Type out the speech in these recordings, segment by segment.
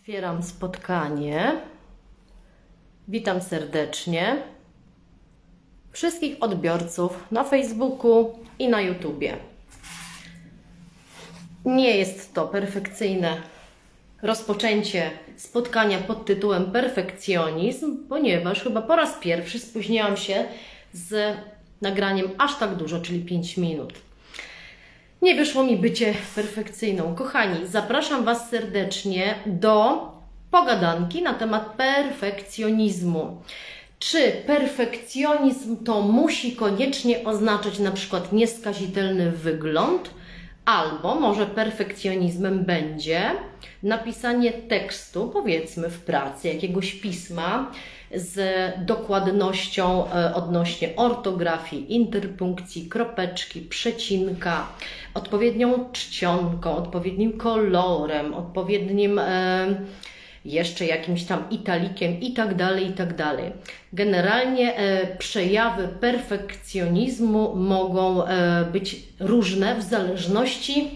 Otwieram spotkanie. Witam serdecznie wszystkich odbiorców na Facebooku i na YouTubie. Nie jest to perfekcyjne rozpoczęcie spotkania pod tytułem perfekcjonizm, ponieważ chyba po raz pierwszy spóźniłam się z nagraniem aż tak dużo, czyli 5 minut. Nie wyszło mi bycie perfekcyjną. Kochani, zapraszam Was serdecznie do pogadanki na temat perfekcjonizmu. Czy perfekcjonizm to musi koniecznie oznaczać na przykład nieskazitelny wygląd? Albo może perfekcjonizmem będzie napisanie tekstu, powiedzmy w pracy, jakiegoś pisma z dokładnością odnośnie ortografii, interpunkcji, kropeczki, przecinka, odpowiednią czcionką, odpowiednim kolorem, odpowiednim jeszcze jakimś tam italikiem i tak dalej, i tak dalej. Generalnie przejawy perfekcjonizmu mogą być różne w zależności,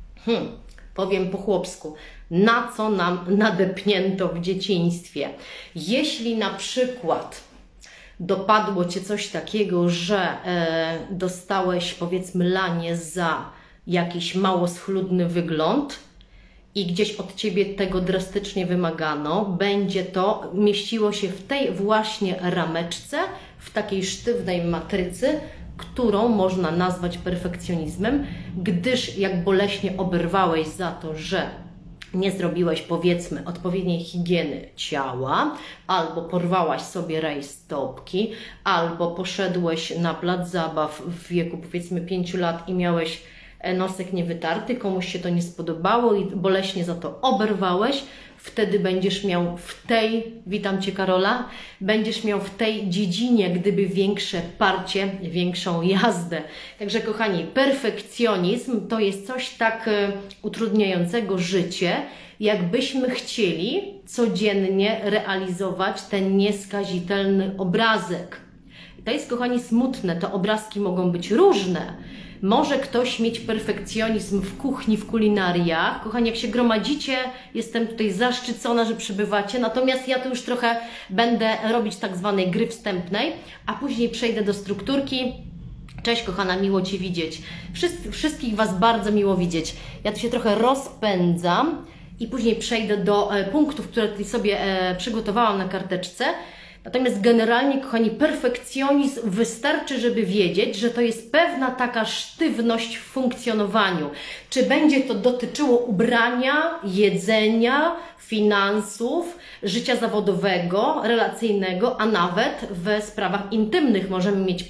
powiem po chłopsku, na co nam nadepnięto w dzieciństwie. Jeśli na przykład dopadło Cię coś takiego, że dostałeś, powiedzmy, lanie za jakiś mało schludny wygląd i gdzieś od Ciebie tego drastycznie wymagano, będzie to mieściło się w tej właśnie rameczce, w takiej sztywnej matrycy, którą można nazwać perfekcjonizmem, gdyż jak boleśnie oberwałeś za to, że nie zrobiłeś, powiedzmy, odpowiedniej higieny ciała, albo porwałaś sobie rajstopki, albo poszedłeś na plac zabaw w wieku, powiedzmy, 5 lat i miałeś nosek niewytarty, komuś się to nie spodobało i boleśnie za to oberwałeś, wtedy będziesz miał w tej, witam Cię Karola, będziesz miał w tej dziedzinie gdyby większe parcie, większą jazdę. Także kochani, perfekcjonizm to jest coś tak utrudniającego życie, jakbyśmy chcieli codziennie realizować ten nieskazitelny obrazek. To jest, kochani, smutne, te obrazki mogą być różne. Może ktoś mieć perfekcjonizm w kuchni, w kulinariach. Kochani, jak się gromadzicie, jestem tutaj zaszczycona, że przybywacie. Natomiast ja tu już trochę będę robić tak zwanej gry wstępnej, a później przejdę do strukturki. Cześć kochana, miło Cię widzieć. Wszystkich Was bardzo miło widzieć. Ja tu się trochę rozpędzam i później przejdę do punktów, które tutaj sobie przygotowałam na karteczce. Natomiast generalnie, kochani, perfekcjonizm wystarczy, żeby wiedzieć, że to jest pewna taka sztywność w funkcjonowaniu. Czy będzie to dotyczyło ubrania, jedzenia, finansów, życia zawodowego, relacyjnego, a nawet w sprawach intymnych możemy mieć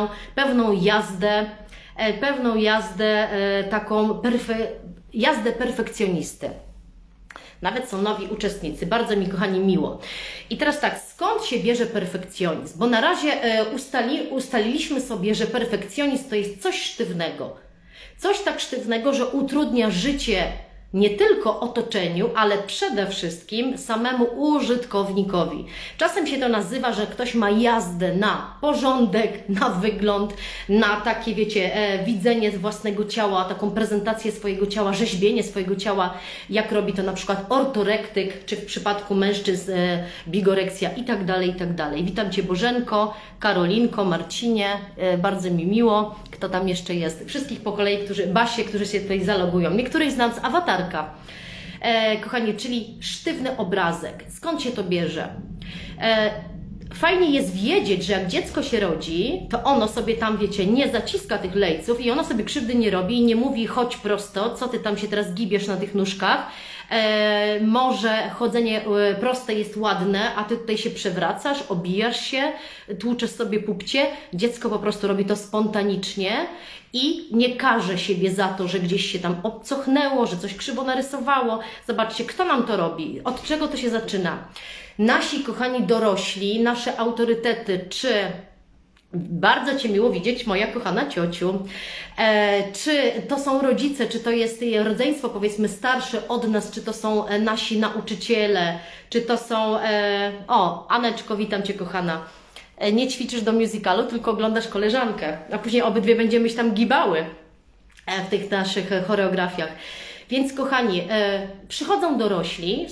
pewną jazdę, taką jazdę perfekcjonisty. Nawet są nowi uczestnicy. Bardzo mi, kochani, miło. I teraz tak, skąd się bierze perfekcjonizm? Bo na razie ustaliliśmy sobie, że perfekcjonizm to jest coś sztywnego. Coś tak sztywnego, że utrudnia życie nie tylko otoczeniu, ale przede wszystkim samemu użytkownikowi. Czasem się to nazywa, że ktoś ma jazdę na porządek, na wygląd, na takie, wiecie, widzenie własnego ciała, taką prezentację swojego ciała, rzeźbienie swojego ciała, jak robi to na przykład ortorektyk, czy w przypadku mężczyzn bigoreksja i tak dalej, i tak dalej. Witam Cię Bożenko, Karolinko, Marcinie, bardzo mi miło. Kto tam jeszcze jest? Wszystkich po kolei, Basie, którzy się tutaj zalogują. Niektórych znam z awatarka. Kochani, czyli sztywny obrazek. Skąd się to bierze? Fajnie jest wiedzieć, że jak dziecko się rodzi, to ono sobie tam, wiecie, nie zaciska tych lejców i ono sobie krzywdy nie robi i nie mówi chodź prosto, co ty tam się teraz gibiesz na tych nóżkach. Może chodzenie proste jest ładne, a ty tutaj się przewracasz, obijasz się, tłuczesz sobie pupcie. Dziecko po prostu robi to spontanicznie i nie karze siebie za to, że gdzieś się tam obcochnęło, że coś krzywo narysowało. Zobaczcie, kto nam to robi? Od czego to się zaczyna? Nasi kochani dorośli, nasze autorytety, czy bardzo Cię miło widzieć, moja kochana ciociu. Czy to są rodzice, czy to jest rodzeństwo, powiedzmy, starsze od nas, czy to są nasi nauczyciele, czy to są... O, Aneczko, witam Cię, kochana. Nie ćwiczysz do musicalu, tylko oglądasz koleżankę, a później obydwie będziemy się tam gibały w tych naszych choreografiach. Więc kochani, przychodzą dorośli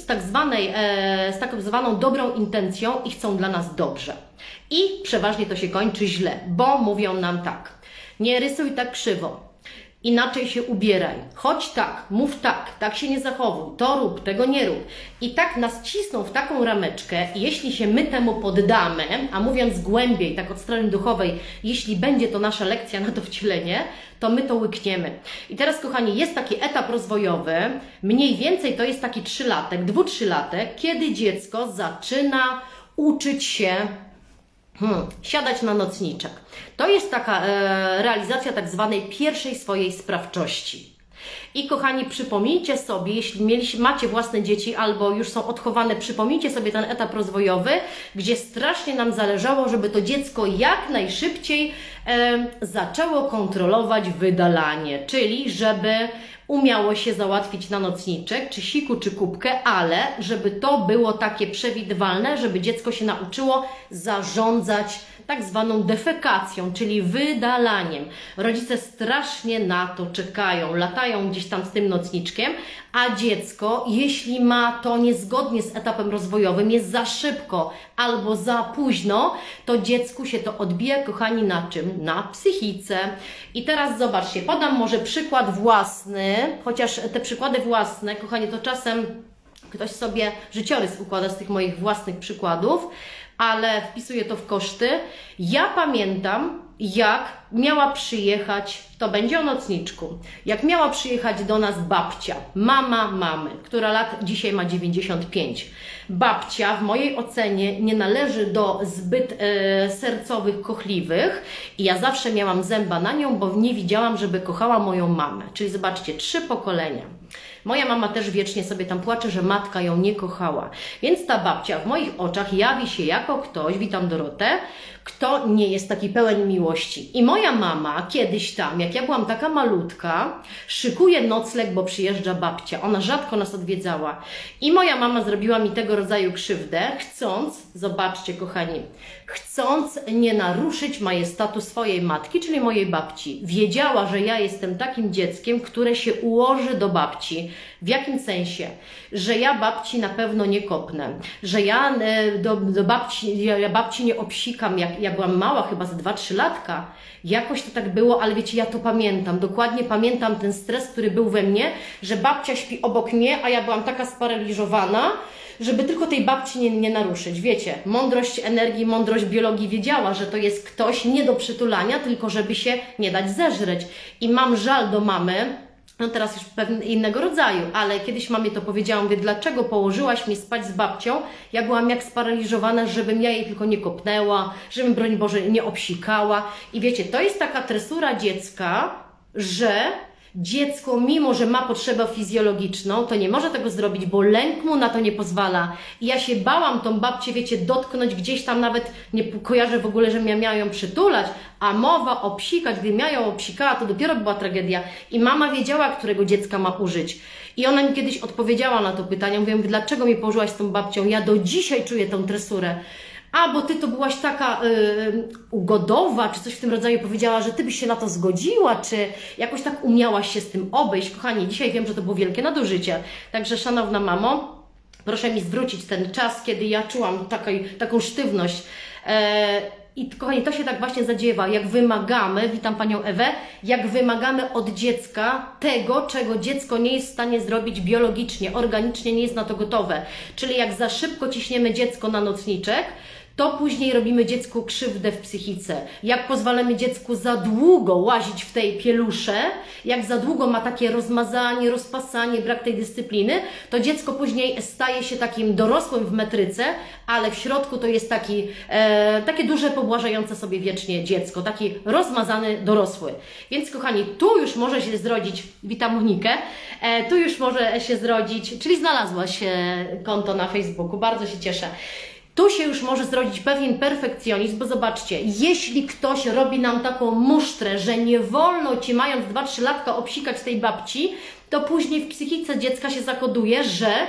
z tak zwaną dobrą intencją i chcą dla nas dobrze. I przeważnie to się kończy źle, bo mówią nam tak: nie rysuj tak krzywo, inaczej się ubieraj, chodź tak, mów tak, tak się nie zachowuj, to rób, tego nie rób. I tak nas cisną w taką rameczkę i jeśli się my temu poddamy, a mówiąc głębiej, tak od strony duchowej, jeśli będzie to nasza lekcja na to wcielenie, to my to łykniemy. I teraz, kochani, jest taki etap rozwojowy, mniej więcej to jest taki 3-latek, 2-3-latek, kiedy dziecko zaczyna uczyć się siadać na nocniczek. To jest taka realizacja tak zwanej pierwszej swojej sprawczości. I kochani, przypomnijcie sobie, jeśli macie własne dzieci albo już są odchowane, przypomnijcie sobie ten etap rozwojowy, gdzie strasznie nam zależało, żeby to dziecko jak najszybciej zaczęło kontrolować wydalanie, czyli żeby umiało się załatwić na nocniczek, czy siku, czy kubkę, ale żeby to było takie przewidywalne, żeby dziecko się nauczyło zarządzać tak zwaną defekacją, czyli wydalaniem. Rodzice strasznie na to czekają, latają gdzieś tam z tym nocniczkiem, a dziecko, jeśli ma to niezgodnie z etapem rozwojowym, jest za szybko albo za późno, to dziecku się to odbija, kochani, na czym? Na psychice. I teraz zobaczcie, podam może przykład własny, chociaż te przykłady własne, kochani, to czasem ktoś sobie życiorys układa z tych moich własnych przykładów, ale wpisuję to w koszty. Ja pamiętam, jak miała przyjechać, to będzie o nocniczku, jak miała przyjechać do nas babcia, mama mamy, która dzisiaj ma 95. Babcia w mojej ocenie nie należy do zbyt sercowych, kochliwych i ja zawsze miałam zęba na nią, bo nie widziałam, żeby kochała moją mamę. Czyli zobaczcie, 3 pokolenia. Moja mama też wiecznie sobie tam płacze, że matka ją nie kochała. Więc ta babcia w moich oczach jawi się jako ktoś, witam Dorotę, kto nie jest taki pełen miłości. I moja mama kiedyś tam, jak ja byłam taka malutka, szykuje nocleg, bo przyjeżdża babcia. Ona rzadko nas odwiedzała. I moja mama zrobiła mi tego rodzaju krzywdę, chcąc, zobaczcie kochani, chcąc nie naruszyć majestatu swojej matki, czyli mojej babci. Wiedziała, że ja jestem takim dzieckiem, które się ułoży do babci. W jakim sensie? Że ja babci na pewno nie kopnę, że ja do babci nie obsikam, jak ja byłam mała, chyba za 2-3 latka. Jakoś to tak było, ale wiecie, ja to pamiętam. Dokładnie pamiętam ten stres, który był we mnie, że babcia śpi obok mnie, a ja byłam taka sparaliżowana, żeby tylko tej babci nie naruszyć. Wiecie, mądrość energii, mądrość biologii wiedziała, że to jest ktoś nie do przytulania, tylko żeby się nie dać zeżreć. I mam żal do mamy, no teraz już pewnie innego rodzaju, ale kiedyś mamie to powiedziałam, mówię, dlaczego położyłaś mnie spać z babcią? Ja byłam jak sparaliżowana, żebym ja jej tylko nie kopnęła, żebym, broń Boże, nie obsikała. I wiecie, to jest taka tresura dziecka, że dziecko, mimo że ma potrzebę fizjologiczną, to nie może tego zrobić, bo lęk mu na to nie pozwala. I ja się bałam tą babcię, wiecie, dotknąć gdzieś tam, nawet nie kojarzę w ogóle, że miała ją przytulać, a mowa o psikać, gdy miała ją obsikała, to dopiero była tragedia. I mama wiedziała, którego dziecka ma użyć. I ona mi kiedyś odpowiedziała na to pytanie, mówię, dlaczego mi położyłaś z tą babcią? Ja do dzisiaj czuję tą tresurę. A, bo ty to byłaś taka ugodowa, czy coś w tym rodzaju, powiedziała, że ty byś się na to zgodziła, czy jakoś tak umiałaś się z tym obejść. Kochani, dzisiaj wiem, że to było wielkie nadużycie. Także, szanowna mamo, proszę mi zwrócić ten czas, kiedy ja czułam taką sztywność. I kochani, to się tak właśnie zadziewa, jak wymagamy, witam Panią Ewę, jak wymagamy od dziecka tego, czego dziecko nie jest w stanie zrobić biologicznie, organicznie nie jest na to gotowe. Czyli jak za szybko ciśniemy dziecko na nocniczek, to później robimy dziecku krzywdę w psychice. Jak pozwalamy dziecku za długo łazić w tej pielusze, jak za długo ma takie rozmazanie, rozpasanie, brak tej dyscypliny, to dziecko później staje się takim dorosłym w metryce, ale w środku to jest takie duże, pobłażające sobie wiecznie dziecko, taki rozmazany dorosły. Więc kochani, tu już może się zrodzić, witam Monikę, tu już może się zrodzić, czyli znalazłaś konto na Facebooku, bardzo się cieszę. Tu się już może zrodzić pewien perfekcjonizm, bo zobaczcie, jeśli ktoś robi nam taką musztrę, że nie wolno Ci, mając 2-3 latka, obsikać tej babci, to później w psychice dziecka się zakoduje, że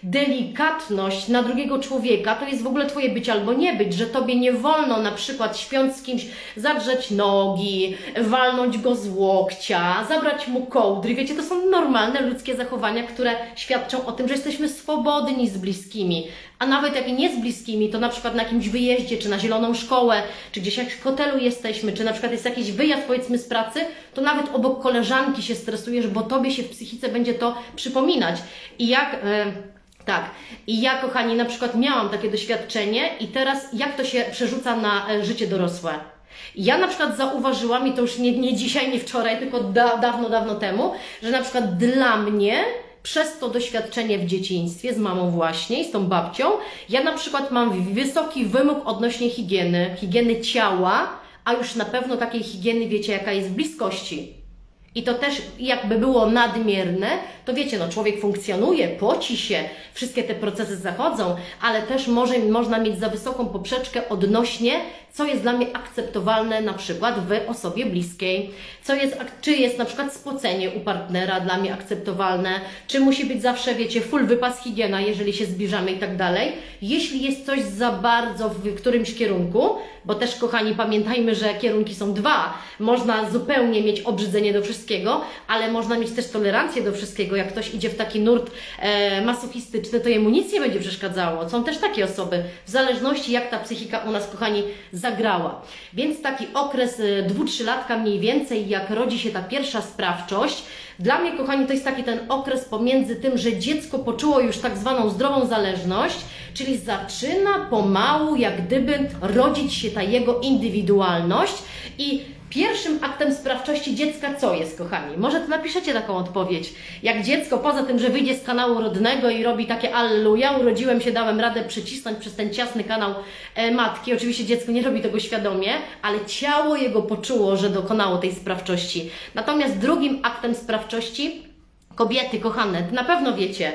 delikatność na drugiego człowieka to jest w ogóle Twoje być albo nie być, że Tobie nie wolno na przykład śpiąc z kimś zadrzeć nogi, walnąć go z łokcia, zabrać mu kołdry. Wiecie, to są normalne ludzkie zachowania, które świadczą o tym, że jesteśmy swobodni z bliskimi. A nawet jak i nie z bliskimi, to na przykład na jakimś wyjeździe, czy na zieloną szkołę, czy gdzieś jak w hotelu jesteśmy, czy na przykład jest jakiś wyjazd powiedzmy z pracy, to nawet obok koleżanki się stresujesz, bo Tobie się w psychice będzie to przypominać. I jak... Tak. I ja, kochani, na przykład miałam takie doświadczenie i teraz jak to się przerzuca na życie dorosłe. Ja na przykład zauważyłam, i to już nie dzisiaj, nie wczoraj, tylko dawno temu, że na przykład dla mnie przez to doświadczenie w dzieciństwie z mamą właśnie i z tą babcią, ja na przykład mam wysoki wymóg odnośnie higieny ciała, a już na pewno takiej higieny, wiecie, jaka jest w bliskości. I to też jakby było nadmierne, to wiecie, no człowiek funkcjonuje, poci się, wszystkie te procesy zachodzą, ale też można mieć za wysoką poprzeczkę odnośnie, co jest dla mnie akceptowalne na przykład w osobie bliskiej, czy jest na przykład spocenie u partnera dla mnie akceptowalne, czy musi być zawsze, wiecie, full wypas higiena, jeżeli się zbliżamy i tak dalej. Jeśli jest coś za bardzo w którymś kierunku, bo też, kochani, pamiętajmy, że kierunki są dwa. Można zupełnie mieć obrzydzenie do wszystkiego, ale można mieć też tolerancję do wszystkiego. Jak ktoś idzie w taki nurt masochistyczny, to jemu nic nie będzie przeszkadzało. Są też takie osoby, w zależności jak ta psychika u nas, kochani, zagrała. Więc taki okres 2-3 latka mniej więcej, jak rodzi się ta pierwsza sprawczość, dla mnie, kochani, to jest taki ten okres pomiędzy tym, że dziecko poczuło już tak zwaną zdrową zależność, czyli zaczyna pomału jak gdyby rodzić się ta jego indywidualność i pierwszym aktem sprawczości dziecka co jest, kochani? Może to napiszecie taką odpowiedź. Jak dziecko, poza tym, że wyjdzie z kanału rodnego i robi takie alleluja, urodziłem się, dałem radę przycisnąć przez ten ciasny kanał matki. Oczywiście dziecko nie robi tego świadomie, ale ciało jego poczuło, że dokonało tej sprawczości. Natomiast drugim aktem sprawczości, kobiety kochane, na pewno wiecie,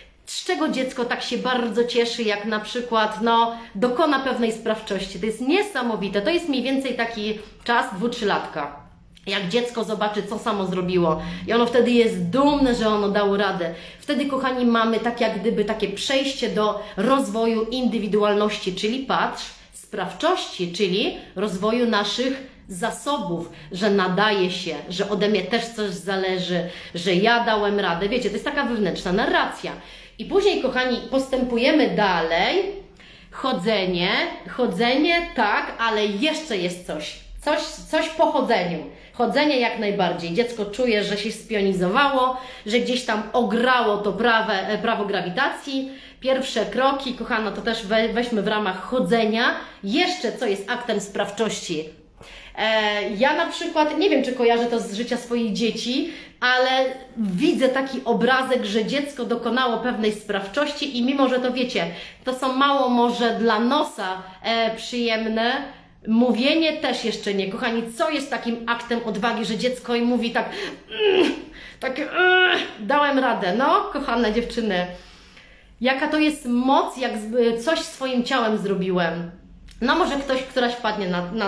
z czego dziecko tak się bardzo cieszy, jak na przykład dokona pewnej sprawczości. To jest niesamowite. To jest mniej więcej taki czas 2-3 latka. Jak dziecko zobaczy, co samo zrobiło i ono wtedy jest dumne, że ono dało radę. Wtedy, kochani, mamy tak jak gdyby takie przejście do rozwoju indywidualności, czyli patrz, sprawczości, czyli rozwoju naszych zasobów, że nadaje się, że ode mnie też coś zależy, że ja dałem radę. Wiecie, to jest taka wewnętrzna narracja. I później, kochani, postępujemy dalej. Chodzenie, tak, ale jeszcze jest coś po chodzeniu. Chodzenie jak najbardziej. Dziecko czuje, że się spionizowało, że gdzieś tam ograło to prawo grawitacji. Pierwsze kroki, kochana, to też weźmy w ramach chodzenia. Jeszcze co jest aktem sprawczości. Ja na przykład, nie wiem, czy kojarzę to z życia swoich dzieci, ale widzę taki obrazek, że dziecko dokonało pewnej sprawczości i mimo, że to wiecie, to są mało może dla nosa przyjemne, mówienie też jeszcze nie. Kochani, co jest takim aktem odwagi, że dziecko i mówi tak, dałem radę. No, kochane dziewczyny, jaka to jest moc, jak coś swoim ciałem zrobiłem. No może któraś wpadnie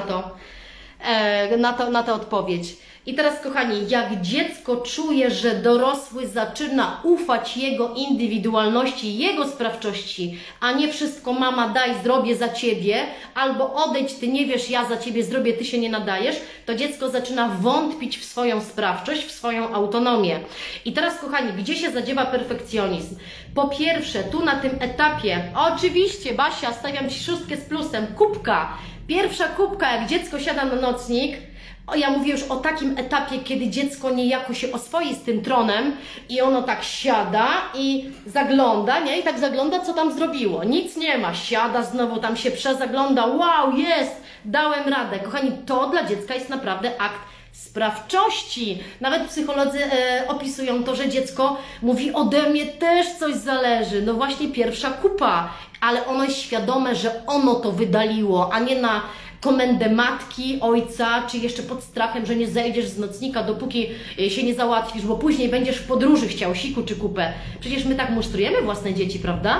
na tę odpowiedź. I teraz, kochani, jak dziecko czuje, że dorosły zaczyna ufać jego indywidualności, jego sprawczości, a nie wszystko mama daj, zrobię za ciebie, albo odejdź, ty nie wiesz, ja za ciebie zrobię, ty się nie nadajesz, to dziecko zaczyna wątpić w swoją sprawczość, w swoją autonomię. I teraz, kochani, gdzie się zadziewa perfekcjonizm? Po pierwsze, tu na tym etapie, oczywiście, Basia, stawiam Ci 6 z plusem, kubka. Pierwsza kubka, jak dziecko siada na nocnik, ja mówię już o takim etapie, kiedy dziecko niejako się oswoi z tym tronem i ono tak siada i zagląda, nie? I tak zagląda, co tam zrobiło. Nic nie ma, siada znowu, tam się przezagląda, wow, jest, dałem radę. Kochani, to dla dziecka jest naprawdę akt sprawczości. Nawet psycholodzy opisują to, że dziecko mówi, ode mnie też coś zależy. No właśnie pierwsza kupa, ale ono jest świadome, że ono to wydaliło, a nie na komendę matki, ojca, czy jeszcze pod strachem, że nie zejdziesz z nocnika, dopóki się nie załatwisz, bo później będziesz w podróży chciał siku czy kupę. Przecież my tak musztrujemy własne dzieci, prawda?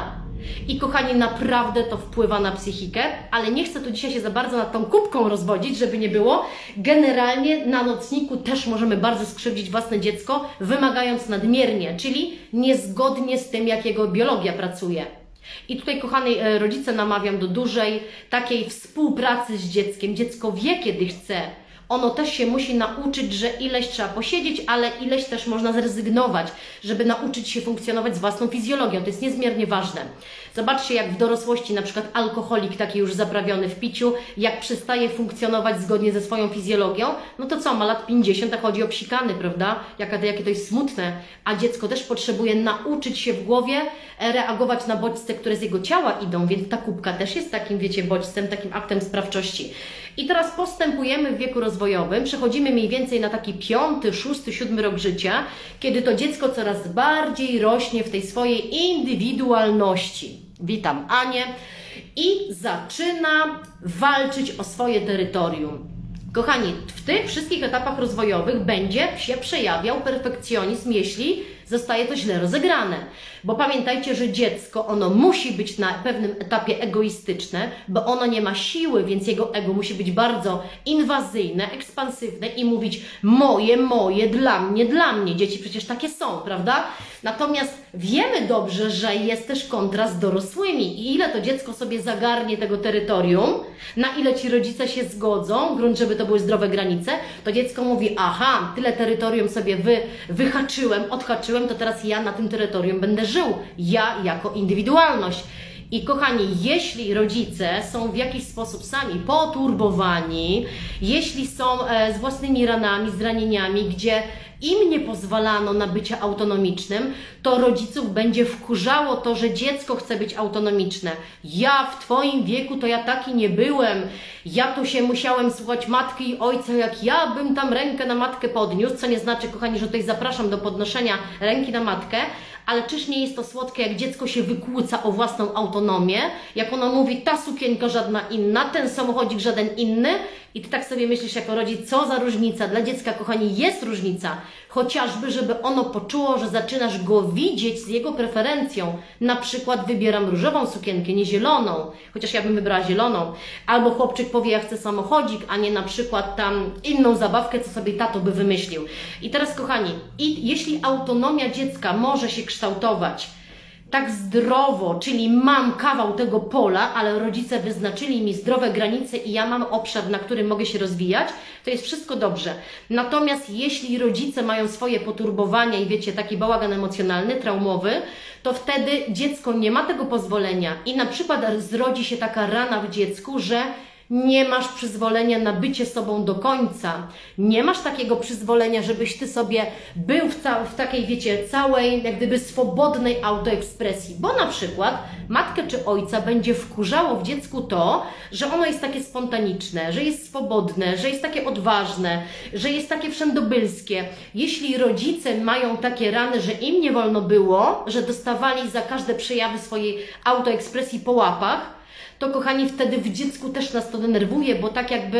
I kochani, naprawdę to wpływa na psychikę, ale nie chcę tu dzisiaj się za bardzo nad tą kubką rozwodzić, żeby nie było. Generalnie na nocniku też możemy bardzo skrzywdzić własne dziecko, wymagając nadmiernie, czyli niezgodnie z tym, jak jego biologia pracuje. I tutaj, kochani rodzice, namawiam do dużej takiej współpracy z dzieckiem. Dziecko wie, kiedy chce. Ono też się musi nauczyć, że ileś trzeba posiedzieć, ale ileś też można zrezygnować, żeby nauczyć się funkcjonować z własną fizjologią. To jest niezmiernie ważne. Zobaczcie, jak w dorosłości na przykład alkoholik taki już zaprawiony w piciu, jak przestaje funkcjonować zgodnie ze swoją fizjologią, no to co, ma lat 50, a chodzi o psikany, prawda? Jakie to jest smutne. A dziecko też potrzebuje nauczyć się w głowie reagować na bodźce, które z jego ciała idą, więc ta kubka też jest takim, wiecie, bodźcem, takim aktem sprawczości. I teraz postępujemy w wieku rozwojowym, przechodzimy mniej więcej na taki 5., 6., 7. rok życia, kiedy to dziecko coraz bardziej rośnie w tej swojej indywidualności. Witam Anię. I zaczyna walczyć o swoje terytorium. Kochani, w tych wszystkich etapach rozwojowych będzie się przejawiał perfekcjonizm, jeśli zostaje to źle rozegrane. Bo pamiętajcie, że dziecko, ono musi być na pewnym etapie egoistyczne, bo ono nie ma siły, więc jego ego musi być bardzo inwazyjne, ekspansywne i mówić moje, moje, dla mnie, dla mnie. Dzieci przecież takie są, prawda? Natomiast wiemy dobrze, że jest też kontrast z dorosłymi i ile to dziecko sobie zagarnie tego terytorium, na ile ci rodzice się zgodzą, grunt, żeby to były zdrowe granice, to dziecko mówi, aha, tyle terytorium sobie wyhaczyłem, odhaczyłem, to teraz ja na tym terytorium będę żył, ja jako indywidualność. I kochani, jeśli rodzice są w jakiś sposób sami poturbowani, jeśli są z własnymi ranami, zranieniami, gdzie im nie pozwalano na bycie autonomicznym, to rodziców będzie wkurzało to, że dziecko chce być autonomiczne. Ja w Twoim wieku to ja taki nie byłem. Ja to się musiałem słuchać matki i ojca, jak ja bym tam rękę na matkę podniósł, co nie znaczy, kochani, że tutaj zapraszam do podnoszenia ręki na matkę, ale czyż nie jest to słodkie, jak dziecko się wykłóca o własną autonomię, jak ono mówi, ta sukienka żadna inna, ten samochodzik żaden inny i Ty tak sobie myślisz jako rodzic, co za różnica. Dla dziecka, kochani, jest różnica, chociażby, żeby ono poczuło, że zaczynasz go widzieć z jego preferencją. Na przykład wybieram różową sukienkę, nie zieloną, chociaż ja bym wybrała zieloną. Albo chłopczyk powie, ja chcę samochodzik, a nie na przykład tam inną zabawkę, co sobie tato by wymyślił. I teraz, kochani, jeśli autonomia dziecka może się kształtować tak zdrowo, czyli mam kawał tego pola, ale rodzice wyznaczyli mi zdrowe granice i ja mam obszar, na którym mogę się rozwijać, to jest wszystko dobrze. Natomiast jeśli rodzice mają swoje poturbowania i wiecie, taki bałagan emocjonalny, traumowy, to wtedy dziecko nie ma tego pozwolenia i na przykład zrodzi się taka rana w dziecku, że nie masz przyzwolenia na bycie sobą do końca. Nie masz takiego przyzwolenia, żebyś Ty sobie był w takiej, wiecie, całej, jak gdyby swobodnej autoekspresji. Bo na przykład matkę czy ojca będzie wkurzało w dziecku to, że ono jest takie spontaniczne, że jest swobodne, że jest takie odważne, że jest takie wszędobylskie. Jeśli rodzice mają takie rany, że im nie wolno było, że dostawali za każde przejawy swojej autoekspresji po łapach, to kochani, wtedy w dziecku też nas to denerwuje, bo tak jakby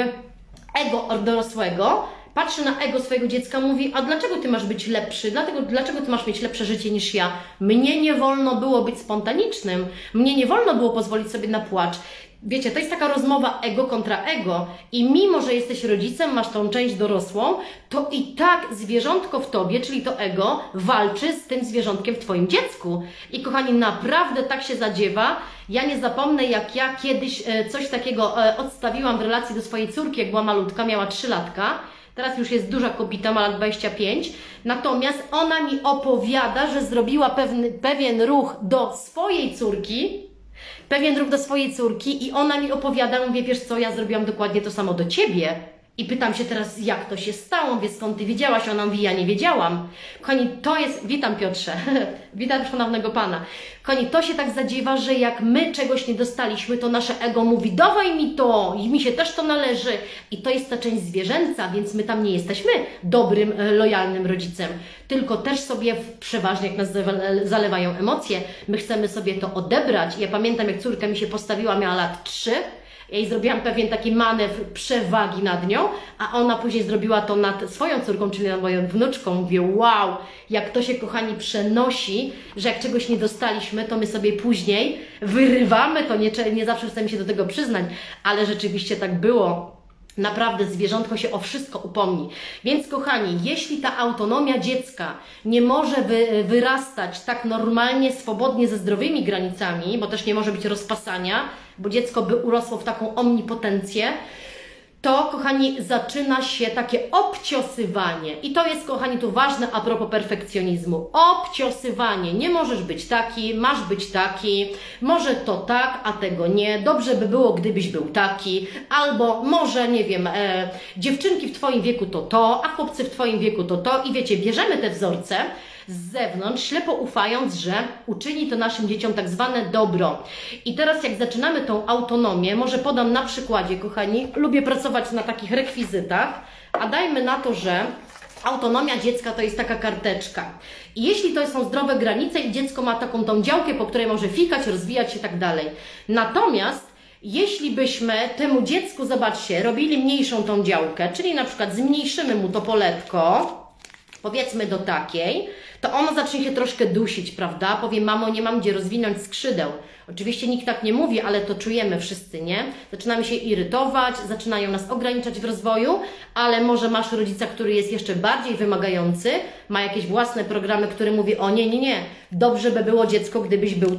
ego dorosłego patrzy na ego swojego dziecka, mówi, a dlaczego Ty masz być lepszy? Dlaczego Ty masz mieć lepsze życie niż ja? Mnie nie wolno było być spontanicznym, mnie nie wolno było pozwolić sobie na płacz. Wiecie, to jest taka rozmowa ego kontra ego i mimo, że jesteś rodzicem, masz tą część dorosłą, to i tak zwierzątko w Tobie, czyli to ego, walczy z tym zwierzątkiem w Twoim dziecku. I kochani, naprawdę tak się zadziewa. Ja nie zapomnę, jak ja kiedyś coś takiego odstawiłam w relacji do swojej córki, jak była malutka, miała 3 latka. Teraz już jest duża kobieta, ma lat 25. Natomiast ona mi opowiada, że zrobiła pewien ruch do swojej córki, i ona mi opowiada, mówię, wiesz co, ja zrobiłam dokładnie to samo do Ciebie. I pytam się teraz, jak to się stało, wie skąd Ty wiedziałaś? Ona mówi, ja nie wiedziałam. Kochani, to jest, witam Piotrze, witam szanownego Pana. Kochani, to się tak zadziewa, że jak my czegoś nie dostaliśmy, to nasze ego mówi, dawaj mi to i mi się też to należy. I to jest ta część zwierzęca, więc my tam nie jesteśmy dobrym, lojalnym rodzicem. Tylko też sobie przeważnie, jak nas zalewają emocje, my chcemy sobie to odebrać. Ja pamiętam, jak córka mi się postawiła, miała lat 3, Ja jej zrobiłam pewien taki manewr przewagi nad nią, a ona później zrobiła to nad swoją córką, czyli nad moją wnuczką. Mówię, wow, jak to się, kochani, przenosi, że jak czegoś nie dostaliśmy, to my sobie później wyrywamy to, nie zawsze chcemy się do tego przyznać, ale rzeczywiście tak było. Naprawdę zwierzątko się o wszystko upomni. Więc kochani, jeśli ta autonomia dziecka nie może wyrastać tak normalnie, swobodnie, ze zdrowymi granicami, bo też nie może być rozpasania, bo dziecko by urosło w taką omnipotencję, to, kochani, zaczyna się takie obciosywanie. I to jest, kochani, tu ważne a propos perfekcjonizmu. Obciosywanie. Nie możesz być taki, masz być taki, może to tak, a tego nie. Dobrze by było, gdybyś był taki. Albo może, nie wiem, dziewczynki w Twoim wieku to, a chłopcy w Twoim wieku to. I wiecie, bierzemy te wzorce z zewnątrz, ślepo ufając, że uczyni to naszym dzieciom tak zwane dobro. I teraz jak zaczynamy tą autonomię, może podam na przykładzie, kochani, lubię pracować na takich rekwizytach, a dajmy na to, że autonomia dziecka to jest taka karteczka. I jeśli to są zdrowe granice i dziecko ma taką tą działkę, po której może fikać, rozwijać się i tak dalej. Natomiast jeśli byśmy temu dziecku, zobaczcie, robili mniejszą tą działkę, czyli na przykład zmniejszymy mu to poletko, powiedzmy do takiej, to ono zacznie się troszkę dusić, prawda? Powie, mamo, nie mam gdzie rozwinąć skrzydeł. Oczywiście nikt tak nie mówi, ale to czujemy wszyscy, nie? Zaczynamy się irytować, zaczynają nas ograniczać w rozwoju, ale może masz rodzica, który jest jeszcze bardziej wymagający, ma jakieś własne programy, który mówi, o nie, dobrze by było dziecko, gdybyś był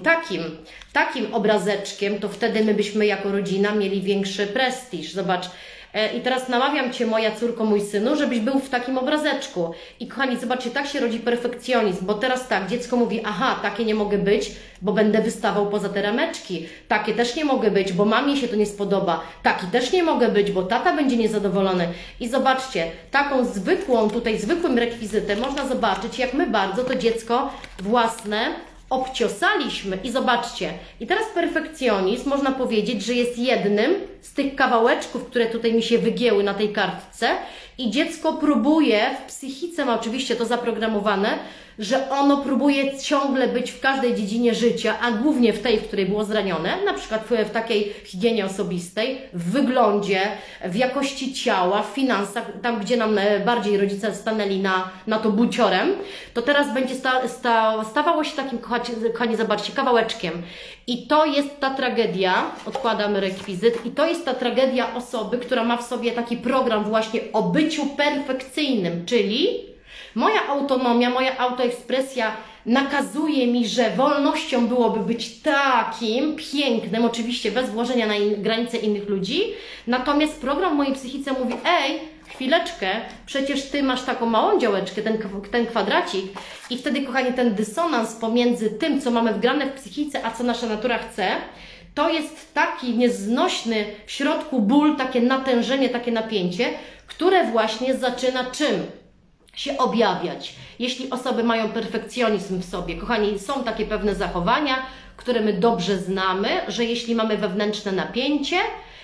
takim obrazeczkiem, to wtedy my byśmy jako rodzina mieli większy prestiż. Zobacz, i teraz namawiam Cię, moja córko, mój synu, żebyś był w takim obrazeczku. I kochani, zobaczcie, tak się rodzi perfekcjonizm, bo teraz tak, dziecko mówi, aha, takie nie mogę być, bo będę wystawał poza te rameczki. Takie też nie mogę być, bo mamie się to nie spodoba. Taki też nie mogę być, bo tata będzie niezadowolony. I zobaczcie, taką zwykłym rekwizytem można zobaczyć, jak my bardzo to dziecko własne obciosaliśmy. I zobaczcie, i teraz perfekcjonizm, można powiedzieć, że jest jednym z tych kawałeczków, które tutaj mi się wygięły na tej kartce i dziecko próbuje, w psychice ma oczywiście to zaprogramowane, że ono próbuje ciągle być w każdej dziedzinie życia, a głównie w tej, w której było zranione, na przykład w takiej higienie osobistej, w wyglądzie, w jakości ciała, w finansach, tam gdzie nam bardziej rodzice stanęli na to buciorem, to teraz będzie stawało się takim, kochani, zobaczcie, kawałeczkiem. I to jest ta tragedia, odkładamy rekwizyt, i to jest ta tragedia osoby, która ma w sobie taki program właśnie o byciu perfekcyjnym, czyli moja autonomia, moja autoekspresja nakazuje mi, że wolnością byłoby być takim pięknym, oczywiście bez włożenia na granice innych ludzi, natomiast program w mojej psychice mówi, ej, chwileczkę, przecież Ty masz taką małą działeczkę, ten kwadracik i wtedy, kochani, ten dysonans pomiędzy tym, co mamy wgrane w psychice, a co nasza natura chce, to jest taki nieznośny w środku ból, takie natężenie, takie napięcie, które właśnie zaczyna czym się objawiać. Jeśli osoby mają perfekcjonizm w sobie, kochani, są takie pewne zachowania, które my dobrze znamy, że jeśli mamy wewnętrzne napięcie,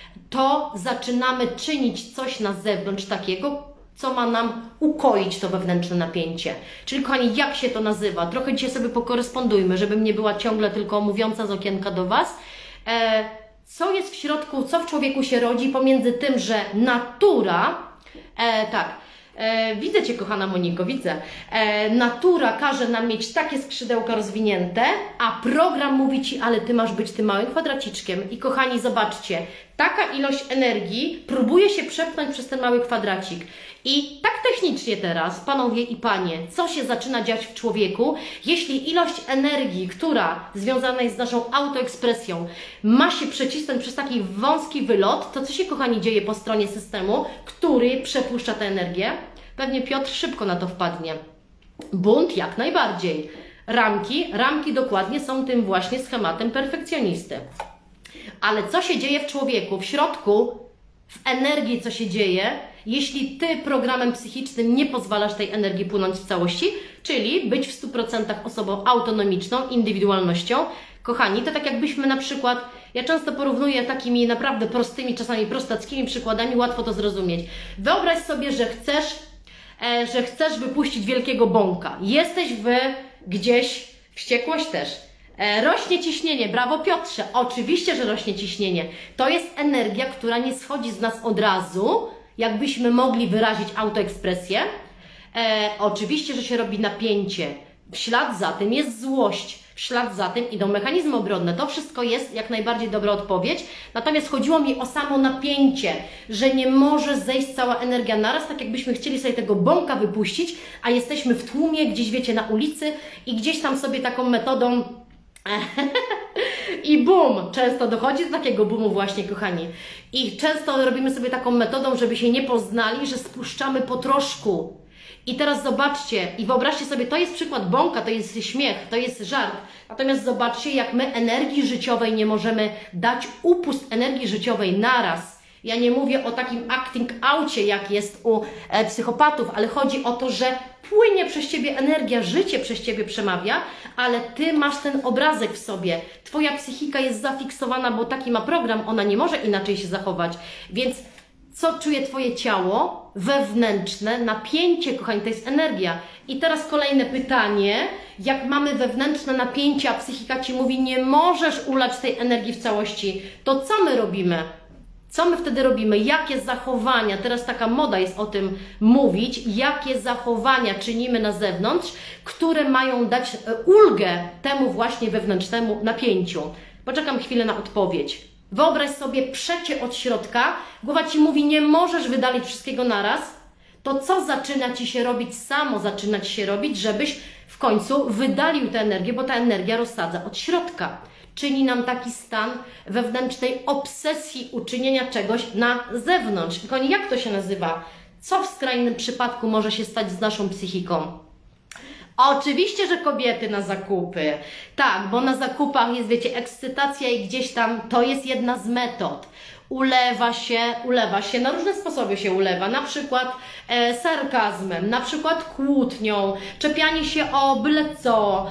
to zaczynamy czynić coś na zewnątrz takiego, co ma nam ukoić to wewnętrzne napięcie. Czyli, kochani, jak się to nazywa? Trochę dzisiaj sobie pokorespondujmy, żebym nie była ciągle tylko mówiąca z okienka do Was. Co jest w środku, co w człowieku się rodzi pomiędzy tym, że natura, widzę Cię, kochana Moniko, widzę. Natura każe nam mieć takie skrzydełka rozwinięte, a program mówi Ci, ale Ty masz być tym małym kwadraciczkiem. I kochani, zobaczcie, taka ilość energii próbuje się przepchnąć przez ten mały kwadracik. I tak technicznie teraz, panowie i panie, co się zaczyna dziać w człowieku, jeśli ilość energii, która związana jest z naszą autoekspresją, ma się przecisnąć przez taki wąski wylot, to co się, kochani, dzieje po stronie systemu, który przepuszcza tę energię? Pewnie Piotr szybko na to wpadnie. Bunt jak najbardziej. Ramki dokładnie są tym właśnie schematem perfekcjonisty. Ale co się dzieje w człowieku, w środku, w energii, co się dzieje, jeśli Ty programem psychicznym nie pozwalasz tej energii płynąć w całości, czyli być w 100% osobą autonomiczną, indywidualnością. Kochani, to tak jakbyśmy na przykład, ja często porównuję takimi naprawdę prostymi, czasami prostackimi przykładami, łatwo to zrozumieć. Wyobraź sobie, że chcesz wypuścić wielkiego bąka. Jesteś gdzieś, wściekłość też, Rośnie ciśnienie, brawo Piotrze, oczywiście, że rośnie ciśnienie. To jest energia, która nie schodzi z nas od razu, jakbyśmy mogli wyrazić autoekspresję. Oczywiście, że się robi napięcie. W ślad za tym jest złość, w ślad za tym idą mechanizmy obronne. To wszystko jest jak najbardziej dobra odpowiedź. Natomiast chodziło mi o samo napięcie, że nie może zejść cała energia naraz, tak jakbyśmy chcieli sobie tego bąka wypuścić, a jesteśmy w tłumie, gdzieś wiecie, na ulicy i gdzieś tam sobie taką metodą i bum, często dochodzi do takiego boomu właśnie, kochani. I często robimy sobie taką metodą, żeby się nie poznali, że spuszczamy po troszku. I teraz zobaczcie i wyobraźcie sobie, to jest przykład bąka, to jest śmiech, to jest żart. Natomiast zobaczcie, jak my energii życiowej nie możemy dać upust energii życiowej naraz. Ja nie mówię o takim acting outie, jak jest u psychopatów, ale chodzi o to, że płynie przez Ciebie energia, życie przez Ciebie przemawia, ale Ty masz ten obrazek w sobie. Twoja psychika jest zafiksowana, bo taki ma program, ona nie może inaczej się zachować. Więc co czuje Twoje ciało? Wewnętrzne napięcie, kochani, to jest energia. I teraz kolejne pytanie. Jak mamy wewnętrzne napięcie, a psychika Ci mówi, nie możesz ulać tej energii w całości, to co my robimy? Co my wtedy robimy? Jakie zachowania, teraz taka moda jest o tym mówić, jakie zachowania czynimy na zewnątrz, które mają dać ulgę temu właśnie wewnętrznemu napięciu? Poczekam chwilę na odpowiedź. Wyobraź sobie przecie od środka, głowa Ci mówi, nie możesz wydalić wszystkiego naraz, to co zaczyna Ci się robić samo, zaczyna Ci się robić, żebyś w końcu wydalił tę energię, bo ta energia rozsadza od środka. Czyni nam taki stan wewnętrznej obsesji uczynienia czegoś na zewnątrz. Tylko jak to się nazywa? Co w skrajnym przypadku może się stać z naszą psychiką? Oczywiście, że kobiety na zakupy. Tak, bo na zakupach jest, wiecie, ekscytacja i gdzieś tam to jest jedna z metod. Ulewa się, na różne sposoby się ulewa, na przykład sarkazmem, na przykład kłótnią, czepianie się o byle co.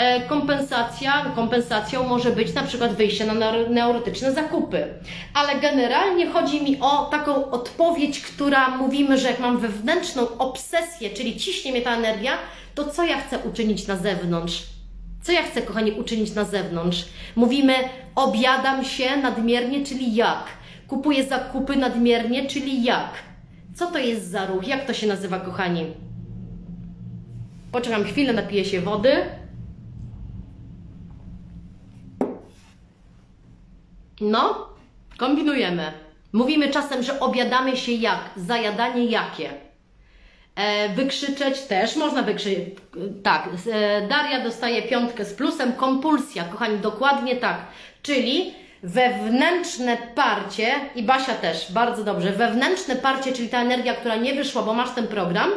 Kompensacją może być na przykład wyjście na neurotyczne zakupy. Ale generalnie chodzi mi o taką odpowiedź, która mówimy, że jak mam wewnętrzną obsesję, czyli ciśnie mnie ta energia, to co ja chcę uczynić na zewnątrz? Co ja chcę, kochani, uczynić na zewnątrz? Mówimy, obiadam się nadmiernie, czyli jak? Kupuję zakupy nadmiernie, czyli jak? Co to jest za ruch? Jak to się nazywa, kochani? Poczekam chwilę, napiję się wody. No, kombinujemy. Mówimy czasem, że obiadamy się jak? Zajadanie jakie? Wykrzyczeć też można wykrzyczeć. Tak, Daria dostaje 5 z plusem. Kompulsja, kochani, dokładnie tak. Czyli wewnętrzne parcie, i Basia też, bardzo dobrze, wewnętrzne parcie, czyli ta energia, która nie wyszła, bo masz ten program,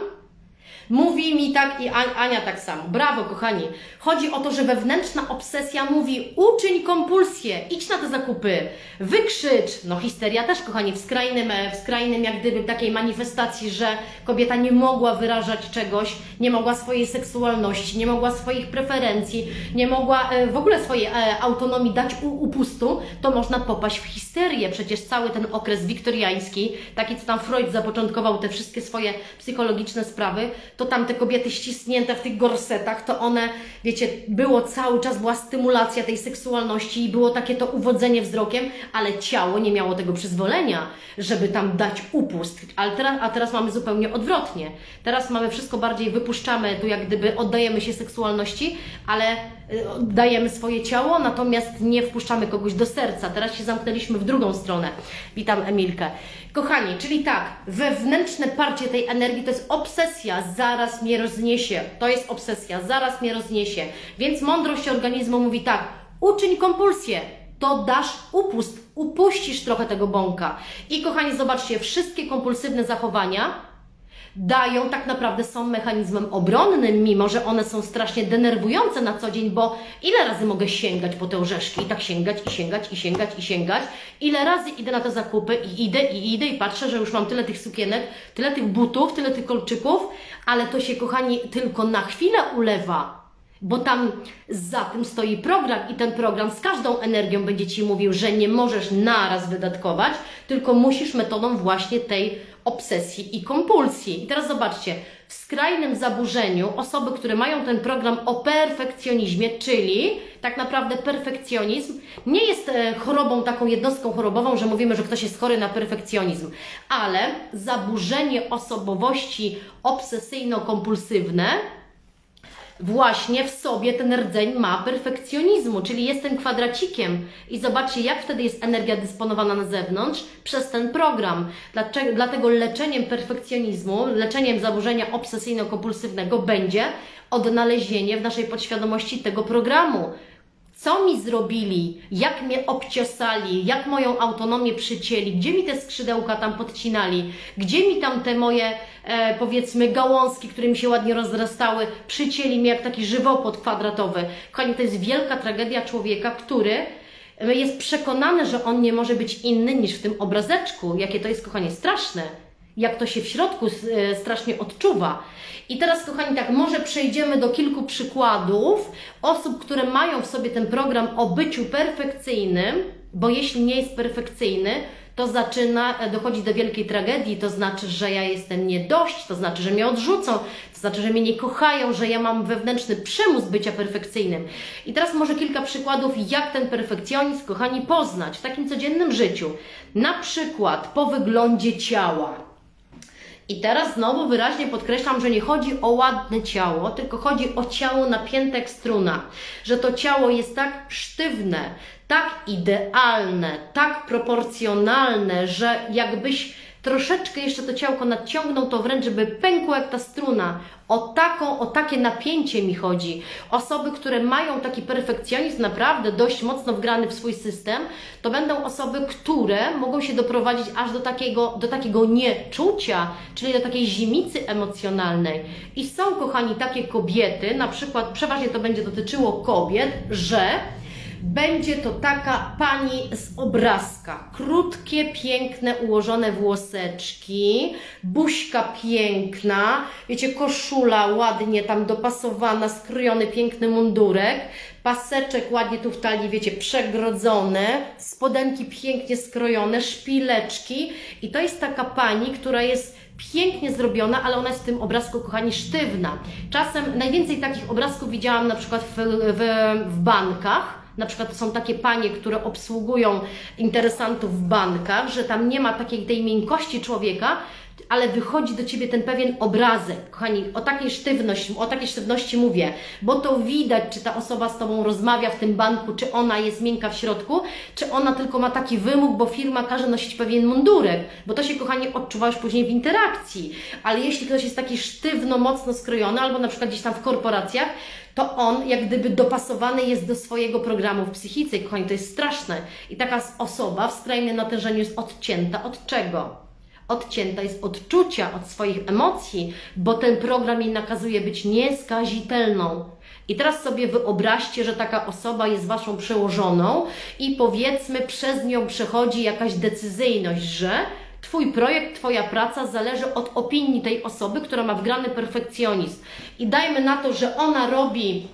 mówi mi tak i Ania tak samo. Brawo, kochani. Chodzi o to, że wewnętrzna obsesja mówi, uczyń kompulsję, idź na te zakupy, wykrzycz. No histeria też, kochani, w skrajnym jak gdyby takiej manifestacji, że kobieta nie mogła wyrażać czegoś, nie mogła swojej seksualności, nie mogła swoich preferencji, nie mogła w ogóle swojej autonomii dać upustu, to można popaść w histerię. Przecież cały ten okres wiktoriański, taki co tam Freud zapoczątkował te wszystkie swoje psychologiczne sprawy, to tam te kobiety ścisnięte w tych gorsetach, to one, wiecie, cały czas była stymulacja tej seksualności i było takie to uwodzenie wzrokiem, ale ciało nie miało tego przyzwolenia, żeby tam dać upust. A teraz mamy zupełnie odwrotnie. Teraz mamy wszystko bardziej, wypuszczamy, tu jak gdyby oddajemy się seksualności, ale dajemy swoje ciało, natomiast nie wpuszczamy kogoś do serca. Teraz się zamknęliśmy w drugą stronę. Witam Emilkę. Kochani, czyli tak, wewnętrzne parcie tej energii to jest obsesja, zaraz mnie rozniesie. To jest obsesja, zaraz mnie rozniesie. Więc mądrość organizmu mówi tak, uczyń kompulsję, to dasz upust, upuścisz trochę tego bąka. I kochani, zobaczcie, wszystkie kompulsywne zachowania dają, tak naprawdę są mechanizmem obronnym, mimo że one są strasznie denerwujące na co dzień, bo ile razy mogę sięgać po te orzeszki i tak sięgać i sięgać i sięgać i sięgać, ile razy idę na te zakupy i idę i patrzę, że już mam tyle tych sukienek, tyle tych butów, tyle tych kolczyków, ale to się, kochani, tylko na chwilę ulewa, bo tam za tym stoi program i ten program z każdą energią będzie Ci mówił, że nie możesz naraz wydatkować, tylko musisz metodą właśnie tej obsesji i kompulsji. I teraz zobaczcie, w skrajnym zaburzeniu osoby, które mają ten program o perfekcjonizmie, czyli tak naprawdę perfekcjonizm nie jest chorobą, taką jednostką chorobową, że mówimy, że ktoś jest chory na perfekcjonizm, ale zaburzenie osobowości obsesyjno-kompulsywne właśnie w sobie ten rdzeń ma perfekcjonizmu, czyli jest tym kwadracikiem i zobaczcie, jak wtedy jest energia dysponowana na zewnątrz przez ten program. Dlatego leczeniem perfekcjonizmu, leczeniem zaburzenia obsesyjno-kompulsywnego będzie odnalezienie w naszej podświadomości tego programu. Co mi zrobili, jak mnie obciosali, jak moją autonomię przycięli, gdzie mi te skrzydełka tam podcinali, gdzie mi tam te moje, powiedzmy, gałązki, które mi się ładnie rozrastały, przycięli mnie jak taki żywopłot kwadratowy. Kochani, to jest wielka tragedia człowieka, który jest przekonany, że on nie może być inny niż w tym obrazeczku. Jakie to jest, kochanie, straszne. Jak to się w środku strasznie odczuwa. I teraz, kochani, tak, może przejdziemy do kilku przykładów osób, które mają w sobie ten program o byciu perfekcyjnym, bo jeśli nie jest perfekcyjny, to dochodzi do wielkiej tragedii, to znaczy, że ja jestem nie dość, to znaczy, że mnie odrzucą, to znaczy, że mnie nie kochają, że ja mam wewnętrzny przymus bycia perfekcyjnym. I teraz może kilka przykładów, jak ten perfekcjonizm, kochani, poznać w takim codziennym życiu. Na przykład po wyglądzie ciała. I teraz znowu wyraźnie podkreślam, że nie chodzi o ładne ciało, tylko chodzi o ciało napięte jak struna. Że to ciało jest tak sztywne, tak idealne, tak proporcjonalne, że jakbyś troszeczkę jeszcze to ciałko nadciągnął, to wręcz by pękło jak ta struna. O takie napięcie mi chodzi. Osoby, które mają taki perfekcjonizm naprawdę dość mocno wgrany w swój system, to będą osoby, które mogą się doprowadzić aż do takiego nieczucia, czyli do takiej zimicy emocjonalnej. I są, kochani, takie kobiety, na przykład przeważnie to będzie dotyczyło kobiet, że będzie to taka pani z obrazka. Krótkie, piękne, ułożone włoseczki, buźka piękna, wiecie, koszula ładnie tam dopasowana, skrojony piękny mundurek, paseczek ładnie tu w talii, wiecie, przegrodzone, spodenki pięknie skrojone, szpileczki i to jest taka pani, która jest pięknie zrobiona, ale ona jest w tym obrazku, kochani, sztywna. Czasem najwięcej takich obrazków widziałam na przykład w bankach. Na przykład to są takie panie, które obsługują interesantów w bankach, że tam nie ma tej miękkości człowieka, ale wychodzi do Ciebie ten pewien obrazek. Kochani, o takiej sztywności mówię, bo to widać, czy ta osoba z Tobą rozmawia w tym banku, czy ona jest miękka w środku, czy ona tylko ma taki wymóg, bo firma każe nosić pewien mundurek, bo to się, kochani, odczuwa już później w interakcji. Ale jeśli ktoś jest taki sztywno, mocno skrojony, albo na przykład gdzieś tam w korporacjach, to on jak gdyby dopasowany jest do swojego programu w psychice. Kochani, to jest straszne. I taka osoba w skrajnym natężeniu jest odcięta od czego? Odcięta jest od czucia, od swoich emocji, bo ten program jej nakazuje być nieskazitelną. I teraz sobie wyobraźcie, że taka osoba jest Waszą przełożoną i powiedzmy przez nią przechodzi jakaś decyzyjność, że Twój projekt, Twoja praca zależy od opinii tej osoby, która ma wgrany perfekcjonizm. I dajmy na to, że ona robi,